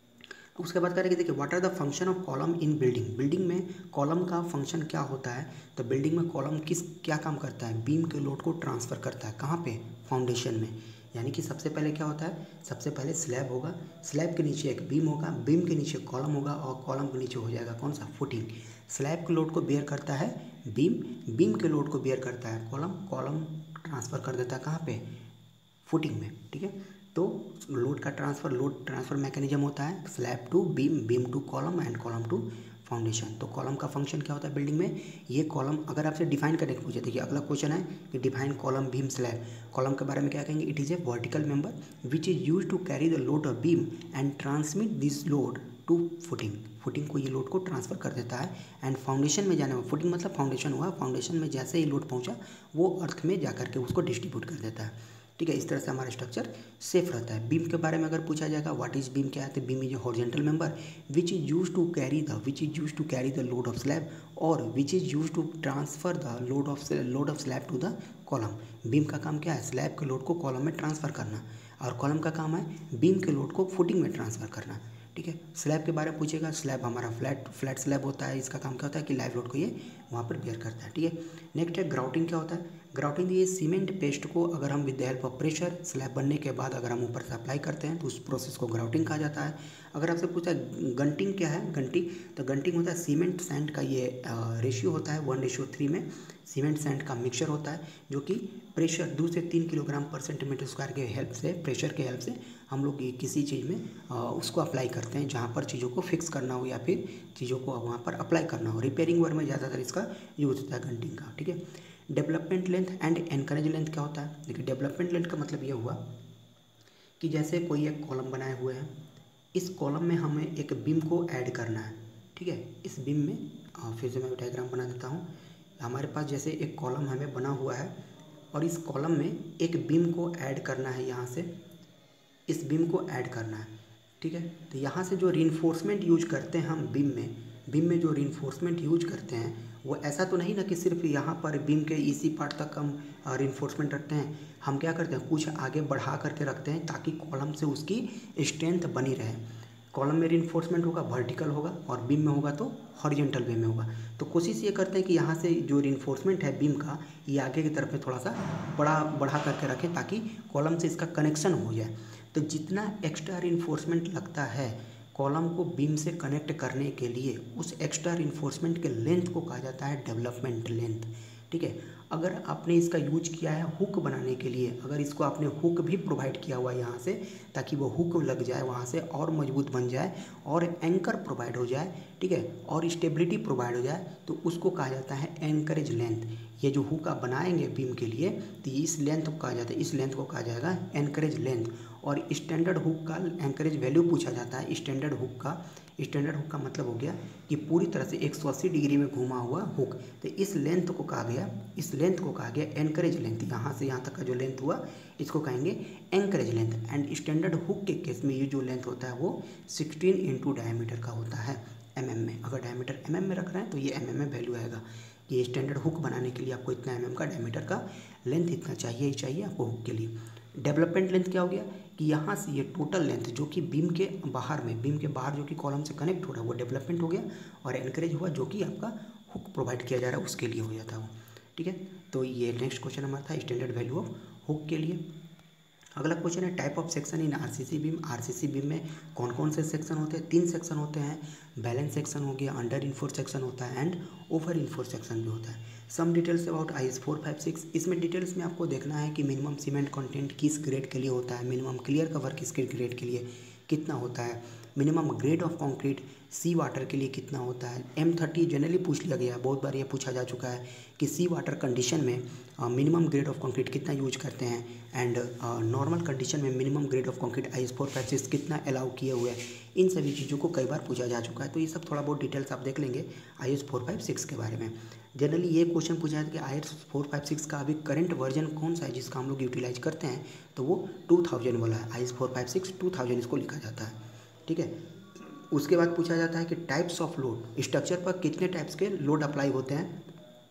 उसके बाद करेंगे, देखिए what are the function of column in building. Building में कॉलम का फंक्शन क्या होता है, तो बिल्डिंग में कॉलम किस क्या काम करता है, बीम के लोड को ट्रांसफ़र करता है। कहाँ पे, फाउंडेशन में। यानी कि सबसे पहले क्या होता है, सबसे पहले स्लैब होगा, स्लैब के नीचे एक बीम होगा, बीम के नीचे कॉलम होगा और कॉलम के नीचे हो जाएगा कौन सा, फुटिंग। स्लैब के लोड को बेयर करता है बीम, बीम के लोड को बेयर करता है कॉलम, कॉलम ट्रांसफ़र कर देता है कहाँ पे, फुटिंग में। ठीक है, तो लोड का ट्रांसफ़र, लोड ट्रांसफ़र मैकेनिज्म होता है slab to beam, beam to column and column to foundation. तो कॉलम का फंक्शन क्या होता है बिल्डिंग में, ये कॉलम अगर आपसे डिफाइन करने को पूछे, देखिए अगला क्वेश्चन है कि define column beam slab. Column के बारे में क्या कहेंगे, it is a vertical member which is use to carry the load of beam and transmit this load to footing. Footing को ये लोड को ट्रांसफ़र कर देता है एंड फाउंडेशन में जाने में, फुटिंग मतलब फाउंडेशन हुआ, फाउंडेशन में जैसे ही लोड पहुंचा वो अर्थ में जा करके उसको डिस्ट्रीब्यूट कर देता है। ठीक है, इस तरह से हमारा स्ट्रक्चर सेफ रहता है। बीम के बारे में अगर पूछा जाएगा व्हाट इज बीम, क्या है, तो beam is a horizontal member which is use to carry the which is use to carry the load of slab और which is use to transfer the load of load of slab to the column. Beam का काम क्या है, slab के load को column में transfer करना, और कॉलम का काम है बीम के लोड को फुटिंग में ट्रांसफ़र करना। ठीक है, स्लैब के बारे में पूछेगा, स्लैब हमारा फ्लैट फ्लैट स्लैब होता है, इसका काम क्या होता है कि लाइव लोड को ये वहाँ पर बेयर करता है। ठीक है, नेक्स्ट है ग्राउटिंग। क्या होता है ग्राउटिंग, ये सीमेंट पेस्ट को अगर हम with the help of pressure slab बनने के बाद अगर हम ऊपर से अप्लाई करते हैं तो उस प्रोसेस को ग्राउटिंग कहा जाता है। अगर आपसे पूछा गंटिंग क्या है, गंटिंग, तो गंटिंग होता है सीमेंट सैंड का ये रेशियो होता है वन रेशियो थ्री में सीमेंट सैंड का मिक्सचर होता है जो कि प्रेशर दो से तीन किलोग्राम पर सेंटीमीटर स्क्वायर के हेल्प से, प्रेशर के हेल्प से हम लोग किसी चीज़ में आ, उसको अप्लाई करते हैं जहाँ पर चीज़ों को फिक्स करना हो या फिर चीज़ों को वहाँ पर अप्लाई करना हो। रिपेयरिंग वर्क में ज़्यादातर इसका यूज होता है गंटिंग का। ठीक है, development length and anchorage length क्या होता है, देखिए डेवलपमेंट लेंथ का मतलब ये हुआ कि जैसे कोई एक कॉलम बनाए हुए हैं, इस कॉलम में हमें एक बीम को ऐड करना है। ठीक है, इस बीम में फिर से मैं डायग्राम बना देता हूँ। हमारे पास जैसे एक कॉलम हमें बना हुआ है और इस कॉलम में एक बीम को ऐड करना है, यहाँ से इस बीम को ऐड करना है। ठीक है, तो यहाँ से जो रीइंफोर्समेंट यूज करते हैं हम बीम में, बीम में जो रिइंफोर्समेंट यूज करते हैं वो ऐसा तो नहीं ना कि सिर्फ यहाँ पर बीम के इसी पार्ट तक हम रिइंफोर्समेंट रखते हैं। हम क्या करते हैं, कुछ आगे बढ़ा करके रखते हैं ताकि कॉलम से उसकी स्ट्रेंथ बनी रहे। कॉलम में रिइंफोर्समेंट होगा वर्टिकल होगा और बीम में होगा तो हॉरिजॉन्टल वे में होगा। तो कोशिश ये करते हैं कि यहाँ से जो रिइंफोर्समेंट है बीम का, ये आगे की तरफ में थोड़ा सा बड़ा बढ़ा करके रखें ताकि कॉलम से इसका कनेक्शन हो जाए। तो जितना एक्स्ट्रा रिइंफोर्समेंट लगता है कॉलम को बीम से कनेक्ट करने के लिए, उस एक्स्ट्रा रिइंफोर्समेंट के लेंथ को कहा जाता है डेवलपमेंट लेंथ। ठीक है, अगर आपने इसका यूज किया है हुक बनाने के लिए, अगर इसको आपने हुक भी प्रोवाइड किया हुआ है यहाँ से ताकि वो हुक लग जाए वहाँ से और मजबूत बन जाए और एंकर प्रोवाइड हो जाए, ठीक है, और स्टेबिलिटी प्रोवाइड हो जाए, तो उसको कहा जाता है एंकरेज लेंथ। ये जो हुक आप बनाएंगे बीम के लिए तो इस लेंथ को कहा जाता है, इस लेंथ को कहा जाएगा एंकरेज लेंथ। और स्टैंडर्ड हुक का एंकरेज वैल्यू पूछा जाता है। स्टैंडर्ड हुक का स्टैंडर्ड हुक का मतलब हो गया कि पूरी तरह से एक सौ अस्सी डिग्री में घुमा हुआ हुक। तो इस लेंथ को कहा गया इस लेंथ को कहा गया एंकरेज लेंथ। यहाँ से यहाँ तक का जो लेंथ हुआ इसको कहेंगे anchorage length. And standard hook के केस में ये जो लेंथ होता है वो सिक्सटीन इंटू डायमीटर का होता है एम एम में। अगर डायमीटर एम एम में रख रहे हैं तो ये एम एम में वैल्यू आएगा। ये स्टैंडर्ड हुक बनाने के लिए आपको इतना एम एम का डायमीटर का लेंथ इतना चाहिए ही चाहिए आपको हुक के लिए। डेवलपमेंट लेंथ क्या हो गया कि यहाँ से ये टोटल लेंथ जो कि बीम के बाहर में बीम के बाहर जो कि कॉलम से कनेक्ट हो रहा है वो डेवलपमेंट हो गया, और एनकरेज हुआ जो कि आपका हुक प्रोवाइड किया जा रहा है उसके लिए हो जाता है वो। ठीक है, तो ये नेक्स्ट क्वेश्चन हमारा था स्टैंडर्ड वैल्यू ऑफ हुक के लिए। अगला क्वेश्चन है type of section in RCC beam. RCC beam में कौन कौन से सेक्शन होते हैं? तीन सेक्शन होते हैं। बैलेंस सेक्शन हो गया, अंडर इनफोर्स सेक्शन होता है एंड ओवर इनफोर्स सेक्शन भी होता है। Some details about I S four five six. इसमें डिटेल्स में आपको देखना है कि मिनिमम सीमेंट कंटेंट किस ग्रेड के लिए होता है, मिनिमम क्लियर कवर किस ग्रेड के लिए कितना होता है, minimum grade of concrete sea water के लिए कितना होता है। एम थर्टी जनरली पूछ लिया गया है, बहुत बार ये पूछा जा चुका है कि सी वाटर कंडीशन में मिनिमम ग्रेड ऑफ कंक्रीट कितना यूज करते हैं, एंड नॉर्मल कंडीशन में minimum grade of concrete I S four five six कितना अलाउ किए हुए हैं। इन सभी चीज़ों को कई बार पूछा जा चुका है, तो ये सब थोड़ा बहुत डिटेल्स आप देख लेंगे I S four five six के बारे में। जनरली ये क्वेश्चन पूछा है कि I S four five six का अभी करंट वर्जन कौन सा है जिसका हम लोग यूटिलाइज करते हैं, तो वो टू थाउजेंड वाला है। I S four five six two thousand इसको लिखा जाता है। ठीक है, उसके बाद पूछा जाता है कि टाइप्स ऑफ लोड, स्ट्रक्चर पर कितने टाइप्स के लोड अप्लाई होते हैं।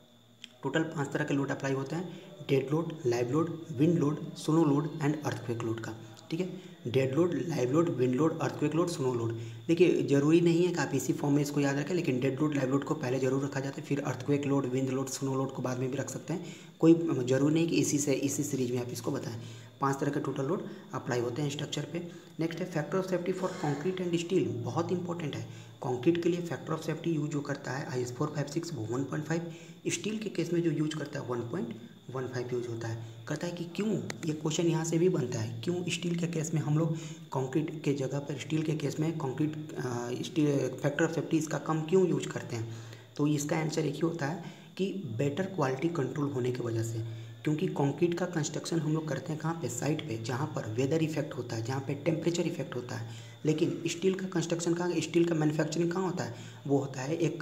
टोटल पांच तरह के लोड अप्लाई होते हैं, dead load, live load, wind load, snow load and earthquake load का। ठीक है, dead load, live load, wind load, earthquake load, snow load. देखिए ज़रूरी नहीं है कि आप इसी फॉर्म में इसको याद रखें, लेकिन डेड लोड, लाइव लोड को पहले जरूर रखा जाता है, फिर earthquake load, wind load, snow load को बाद में भी रख सकते हैं। कोई जरूरी नहीं कि इसी से इसी सीरीज में आप इसको बताएं। पांच तरह के टोटल लोड अप्लाई होते हैं स्ट्रक्चर पे। नेक्स्ट है factor of safety for concrete and steel. बहुत इंपॉर्टेंट है, कंक्रीट के लिए फैक्टर ऑफ सेफ्टी यूज जो करता है I S four five six वो वन पॉइंट फाइव, स्टील के केस में जो यूज करता है one point one five use होता है। कहता है कि क्यों, ये क्वेश्चन यहाँ से भी बनता है, क्यों स्टील के केस में हम लोग कंक्रीट के जगह पर स्टील के केस में concrete steel factor of safety इसका कम क्यों यूज करते हैं। तो इसका आंसर एक ही होता है कि बेटर क्वालिटी कंट्रोल होने की वजह से। क्योंकि कंक्रीट का कंस्ट्रक्शन हम लोग करते हैं कहाँ पे, साइट पे, जहाँ पर वेदर इफेक्ट होता है, जहाँ पे टेम्परेचर इफेक्ट होता है। लेकिन स्टील का कंस्ट्रक्शन कहाँ, स्टील का मैन्युफैक्चरिंग कहाँ होता है, वो होता है एक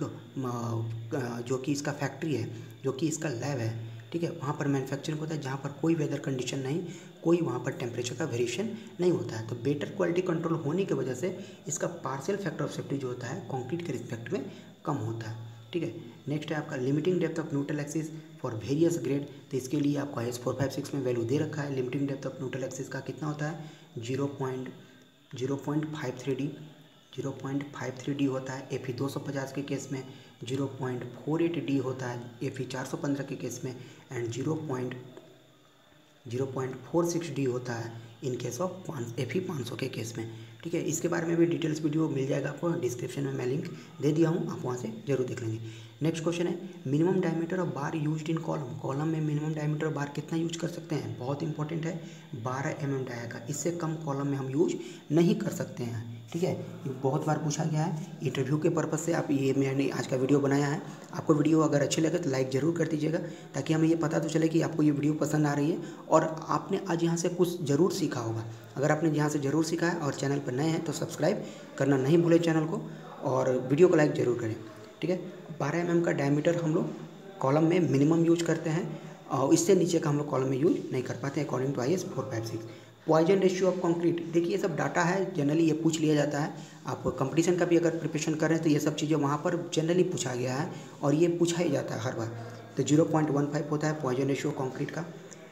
जो कि इसका फैक्ट्री है, जो कि इसका लैब है। ठीक है, वहाँ पर मैन्युफैक्चरिंग होता है जहाँ पर कोई वेदर कंडीशन नहीं, कोई वहाँ पर टेम्परेचर का वेरिएशन नहीं होता है। तो बेटर क्वालिटी कंट्रोल होने की वजह से इसका पार्शियल फैक्टर ऑफ सेफ्टी जो होता है कंक्रीट के रिस्पेक्ट में कम होता है। ठीक है, नेक्स्ट है आपका limiting depth of neutral axis for various grade. तो इसके लिए आपको I S four five six में वैल्यू दे रखा है। Limiting depth of neutral axis का कितना होता है, zero point zero point five three D zero point five three D होता है। एफ ई दो सौ पचास के केस में zero point four eight D होता है एफ ई चार सौ पंद्रह के केस में, and zero point zero point four six D होता है इन केस ऑफ पाँच एफ ई पाँच सौ के केस में। ठीक है, इसके बारे में भी डिटेल्स वीडियो मिल जाएगा आपको, डिस्क्रिप्शन में मैं लिंक दे दिया हूँ, आप वहाँ से जरूर देख लेंगे। नेक्स्ट क्वेश्चन है minimum diameter of bar used in column. Column में मिनिमम डायमीटर ऑफ बार कितना यूज कर सकते हैं, बहुत इंपॉर्टेंट है, बारह एम एम डाया का, इससे कम कॉलम में हम यूज नहीं कर सकते हैं। ठीक है, ये बहुत बार पूछा गया है, इंटरव्यू के पर्पज़ से आप ये मैंने आज का वीडियो बनाया है। आपको वीडियो अगर अच्छे लगे तो लाइक ज़रूर कर दीजिएगा, ताकि हमें ये पता तो चले कि आपको ये वीडियो पसंद आ रही है और आपने आज यहाँ से कुछ ज़रूर सीखा होगा। अगर आपने यहाँ से ज़रूर सीखा है और चैनल पर नए हैं तो सब्सक्राइब करना नहीं भूलें चैनल को, और वीडियो को लाइक ज़रूर करें। ठीक है, बारह एम एम का डायमीटर हम लोग कॉलम में मिनिमम यूज करते हैं, और इससे नीचे का हम लोग कॉलम में यूज नहीं कर पाते according to I S four five six. Poisson ratio of concrete, देखिए ये सब डाटा है, जनरली ये पूछ लिया जाता है। आप कंपटीशन का भी अगर प्रिपरेशन कर रहे हैं तो ये सब चीज़ें वहाँ पर जनरली पूछा गया है और ये पूछा ही जाता है हर बार। तो जीरो पॉइंट वन फाइव होता है पॉइजन रेशियो कंक्रीट का।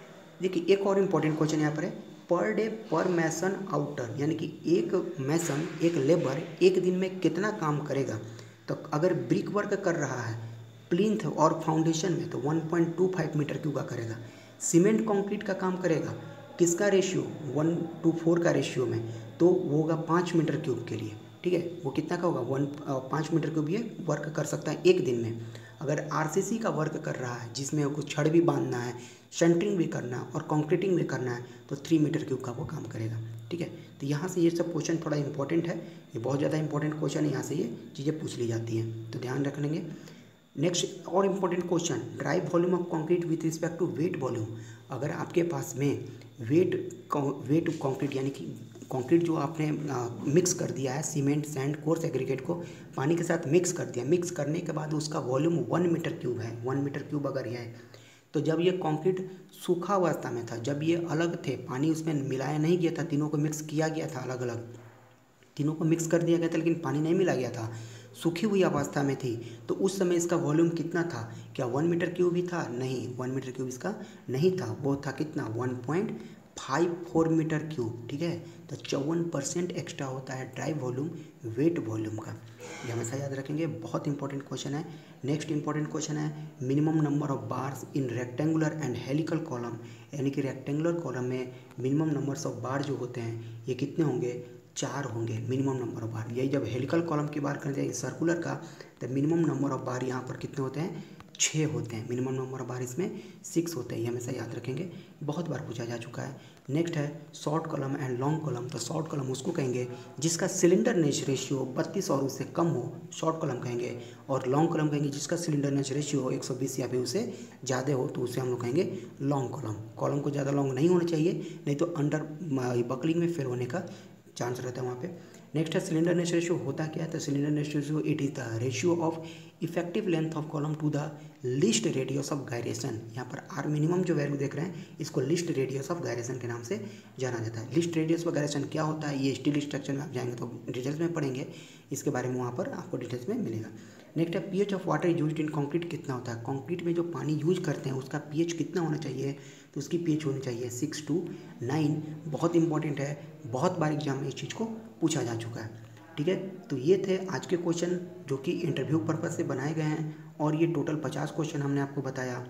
देखिए एक और इम्पॉर्टेंट क्वेश्चन यहाँ पर है, पर डे पर मैसन आउटर, यानी कि एक मैसन एक लेबर एक दिन में कितना काम करेगा। तो अगर ब्रिक वर्क कर रहा है प्लिंथ और फाउंडेशन में तो one point two five metre cube का करेगा। सीमेंट कंक्रीट का काम करेगा किसका रेशियो, वन टू फोर का रेशियो में, तो वो होगा पाँच मीटर क्यूब के लिए, ठीक है। वो कितना का होगा, वन पाँच मीटर क्यूब ये वर्क कर सकता है एक दिन में। अगर आरसीसी का वर्क कर रहा है जिसमें कुछ छड़ भी बांधना है, सेंटरिंग भी करना है और कंक्रीटिंग भी करना है, तो थ्री मीटर क्यूब का वो काम करेगा, ठीक है। तो यहाँ से ये सब क्वेश्चन थोड़ा इंपॉर्टेंट है, ये बहुत ज़्यादा इंपॉर्टेंट क्वेश्चन है, यहाँ से ये चीज़ें पूछ ली जाती हैं, तो ध्यान रख लेंगे। नेक्स्ट और important question, dry volume of concrete with respect to wet volume. अगर आपके पास में वेट वेट कंक्रीट यानी कि कंक्रीट जो आपने मिक्स कर दिया है, सीमेंट सैंड कोर्स एग्रीगेट को पानी के साथ मिक्स कर दिया, मिक्स करने के बाद उसका वॉल्यूम वन मीटर क्यूब है, वन मीटर क्यूब अगर यह है, तो जब ये कंक्रीट सूखा अवस्था में था, जब ये अलग थे, पानी उसमें मिलाया नहीं गया था, तीनों को मिक्स किया गया था, अलग अलग तीनों को मिक्स कर दिया गया था लेकिन पानी नहीं मिला गया था, सूखी हुई अवस्था में थी, तो उस समय इसका वॉल्यूम कितना था, क्या वन मीटर क्यूब ही था, नहीं, वन मीटर क्यूब इसका नहीं था, वो था कितना, one point five four metre cube, ठीक है। तो चौवन परसेंट एक्स्ट्रा होता है ड्राई वॉल्यूम वेट वॉल्यूम का, ये हमेशा याद रखेंगे, बहुत इंपॉर्टेंट क्वेश्चन है। नेक्स्ट इंपॉर्टेंट क्वेश्चन है, minimum number of bars in rectangular and helical column, यानी कि रेक्टेंगुलर कॉलम में मिनिमम नंबर्स ऑफ बार जो होते हैं ये कितने होंगे, चार होंगे मिनिमम नंबर ऑफ बार। यही जब हेलिकल कॉलम की बात करते हैं सर्कुलर का, तो मिनिमम नंबर ऑफ बार यहाँ पर कितने होते हैं, छः होते हैं, मिनिमम नंबर ऑफ बार इसमें सिक्स होते हैं, ये हमेशा याद रखेंगे, बहुत बार पूछा जा चुका है। नेक्स्ट है short column and long column, तो शॉर्ट कॉलम उसको कहेंगे जिसका सिलेंडरनेस रेशियो बत्तीस और उससे कम हो, शॉर्ट कॉलम कहेंगे, और लॉन्ग कॉलम कहेंगे जिसका सिलेंडरनेस रेशियो एक सौ बीस या फिर उससे ज़्यादा हो, तो उसे हम लोग कहेंगे लॉन्ग कॉलम। कॉलम को ज़्यादा लॉन्ग नहीं होना चाहिए, नहीं तो अंडर बकलिंग में फेल होने का चांस रहता है वहाँ पे। नेक्स्ट है सिलेंडरनेस रेशियो, होता क्या है, तो slenderness ratio it is the ratio of effective length of column to the least radius of gyration. यहाँ पर आर मिनिमम जो वैल्यू देख रहे हैं इसको लिस्ट रेडियस ऑफ गायरेशन के नाम से जाना जाता है। लिस्ट रेडियस ऑफ गायरेशन क्या होता है, ये स्टील स्ट्रक्चर में आप जाएंगे तो डिटेल्स में पढ़ेंगे, इसके बारे में वहाँ पर आपको डिटेल्स में मिलेगा। नेक्स्ट है pH of water used in concrete कितना होता है, कंक्रीट में जो पानी यूज करते हैं उसका पीएच कितना होना चाहिए, तो उसकी पीएच होनी चाहिए सिक्स टू नाइन, बहुत इंपॉर्टेंट है, बहुत बार एग्जाम में इस चीज़ को पूछा जा चुका है, ठीक है। तो ये थे आज के क्वेश्चन जो कि इंटरव्यू पर्पज़ से बनाए गए हैं, और ये टोटल पचास क्वेश्चन हमने आपको बताया,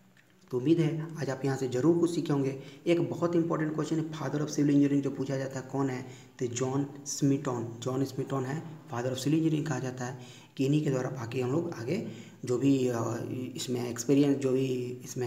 तो उम्मीद है आज आप यहाँ से ज़रूर कुछ सीखे होंगे। एक बहुत इंपॉर्टेंट क्वेश्चन है, फादर ऑफ सिविल इंजीनियरिंग जो पूछा जाता है कौन है, तो जॉन स्मिटन, जॉन स्मिटन है फादर ऑफ सिविल इंजीनियरिंग कहा जाता है, कि इन्हीं के द्वारा बाकी हम लोग आगे जो भी इसमें एक्सपीरियंस जो भी इसमें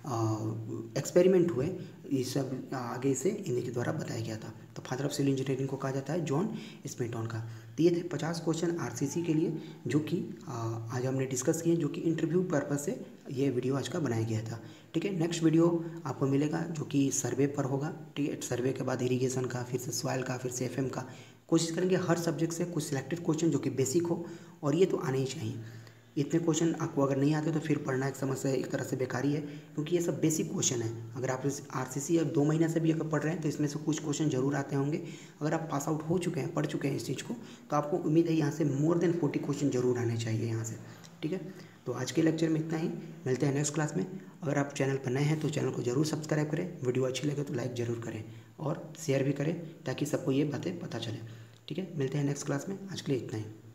एक्सपेरिमेंट हुए ये सब आगे से इन्हीं के द्वारा बताया गया था। तो फादर ऑफ सिविल इंजीनियरिंग को कहा जाता है जॉन स्मिटन का। तो ये थे पचास क्वेश्चन आरसीसी के लिए जो कि आज हमने डिस्कस किए, जो कि इंटरव्यू पर्पज़ से ये वीडियो आज का बनाया गया था, ठीक है। नेक्स्ट वीडियो आपको मिलेगा जो कि सर्वे पर होगा, ठीक है। सर्वे के बाद इरीगेशन का, फिर से सॉइल का, फिर से एफएम का, कोशिश करेंगे हर सब्जेक्ट से कुछ सिलेक्टेड क्वेश्चन जो कि बेसिक हो, और ये तो आने ही चाहिए। इतने क्वेश्चन आपको अगर नहीं आते तो फिर पढ़ना एक समस्या एक तरह से बेकारी है, क्योंकि ये सब बेसिक क्वेश्चन है। अगर आप आरसीसी या दो महीने से भी अगर पढ़ रहे हैं तो इसमें से कुछ क्वेश्चन जरूर आते होंगे। अगर आप पास आउट हो चुके हैं, पढ़ चुके हैं इस चीज़ को, तो आपको उम्मीद है यहाँ से मोर देन फोर्टी क्वेश्चन जरूर आने चाहिए यहाँ से, ठीक है। तो आज के लेक्चर में इतना ही, मिलते हैं नेक्स्ट क्लास में। अगर आप चैनल पर नए हैं तो चैनल को जरूर सब्सक्राइब करें, वीडियो अच्छी लगे तो लाइक ज़रूर करें और शेयर भी करें ताकि सबको ये बातें पता चले, ठीक है। मिलते हैं नेक्स्ट क्लास में, आज के लिए इतना ही।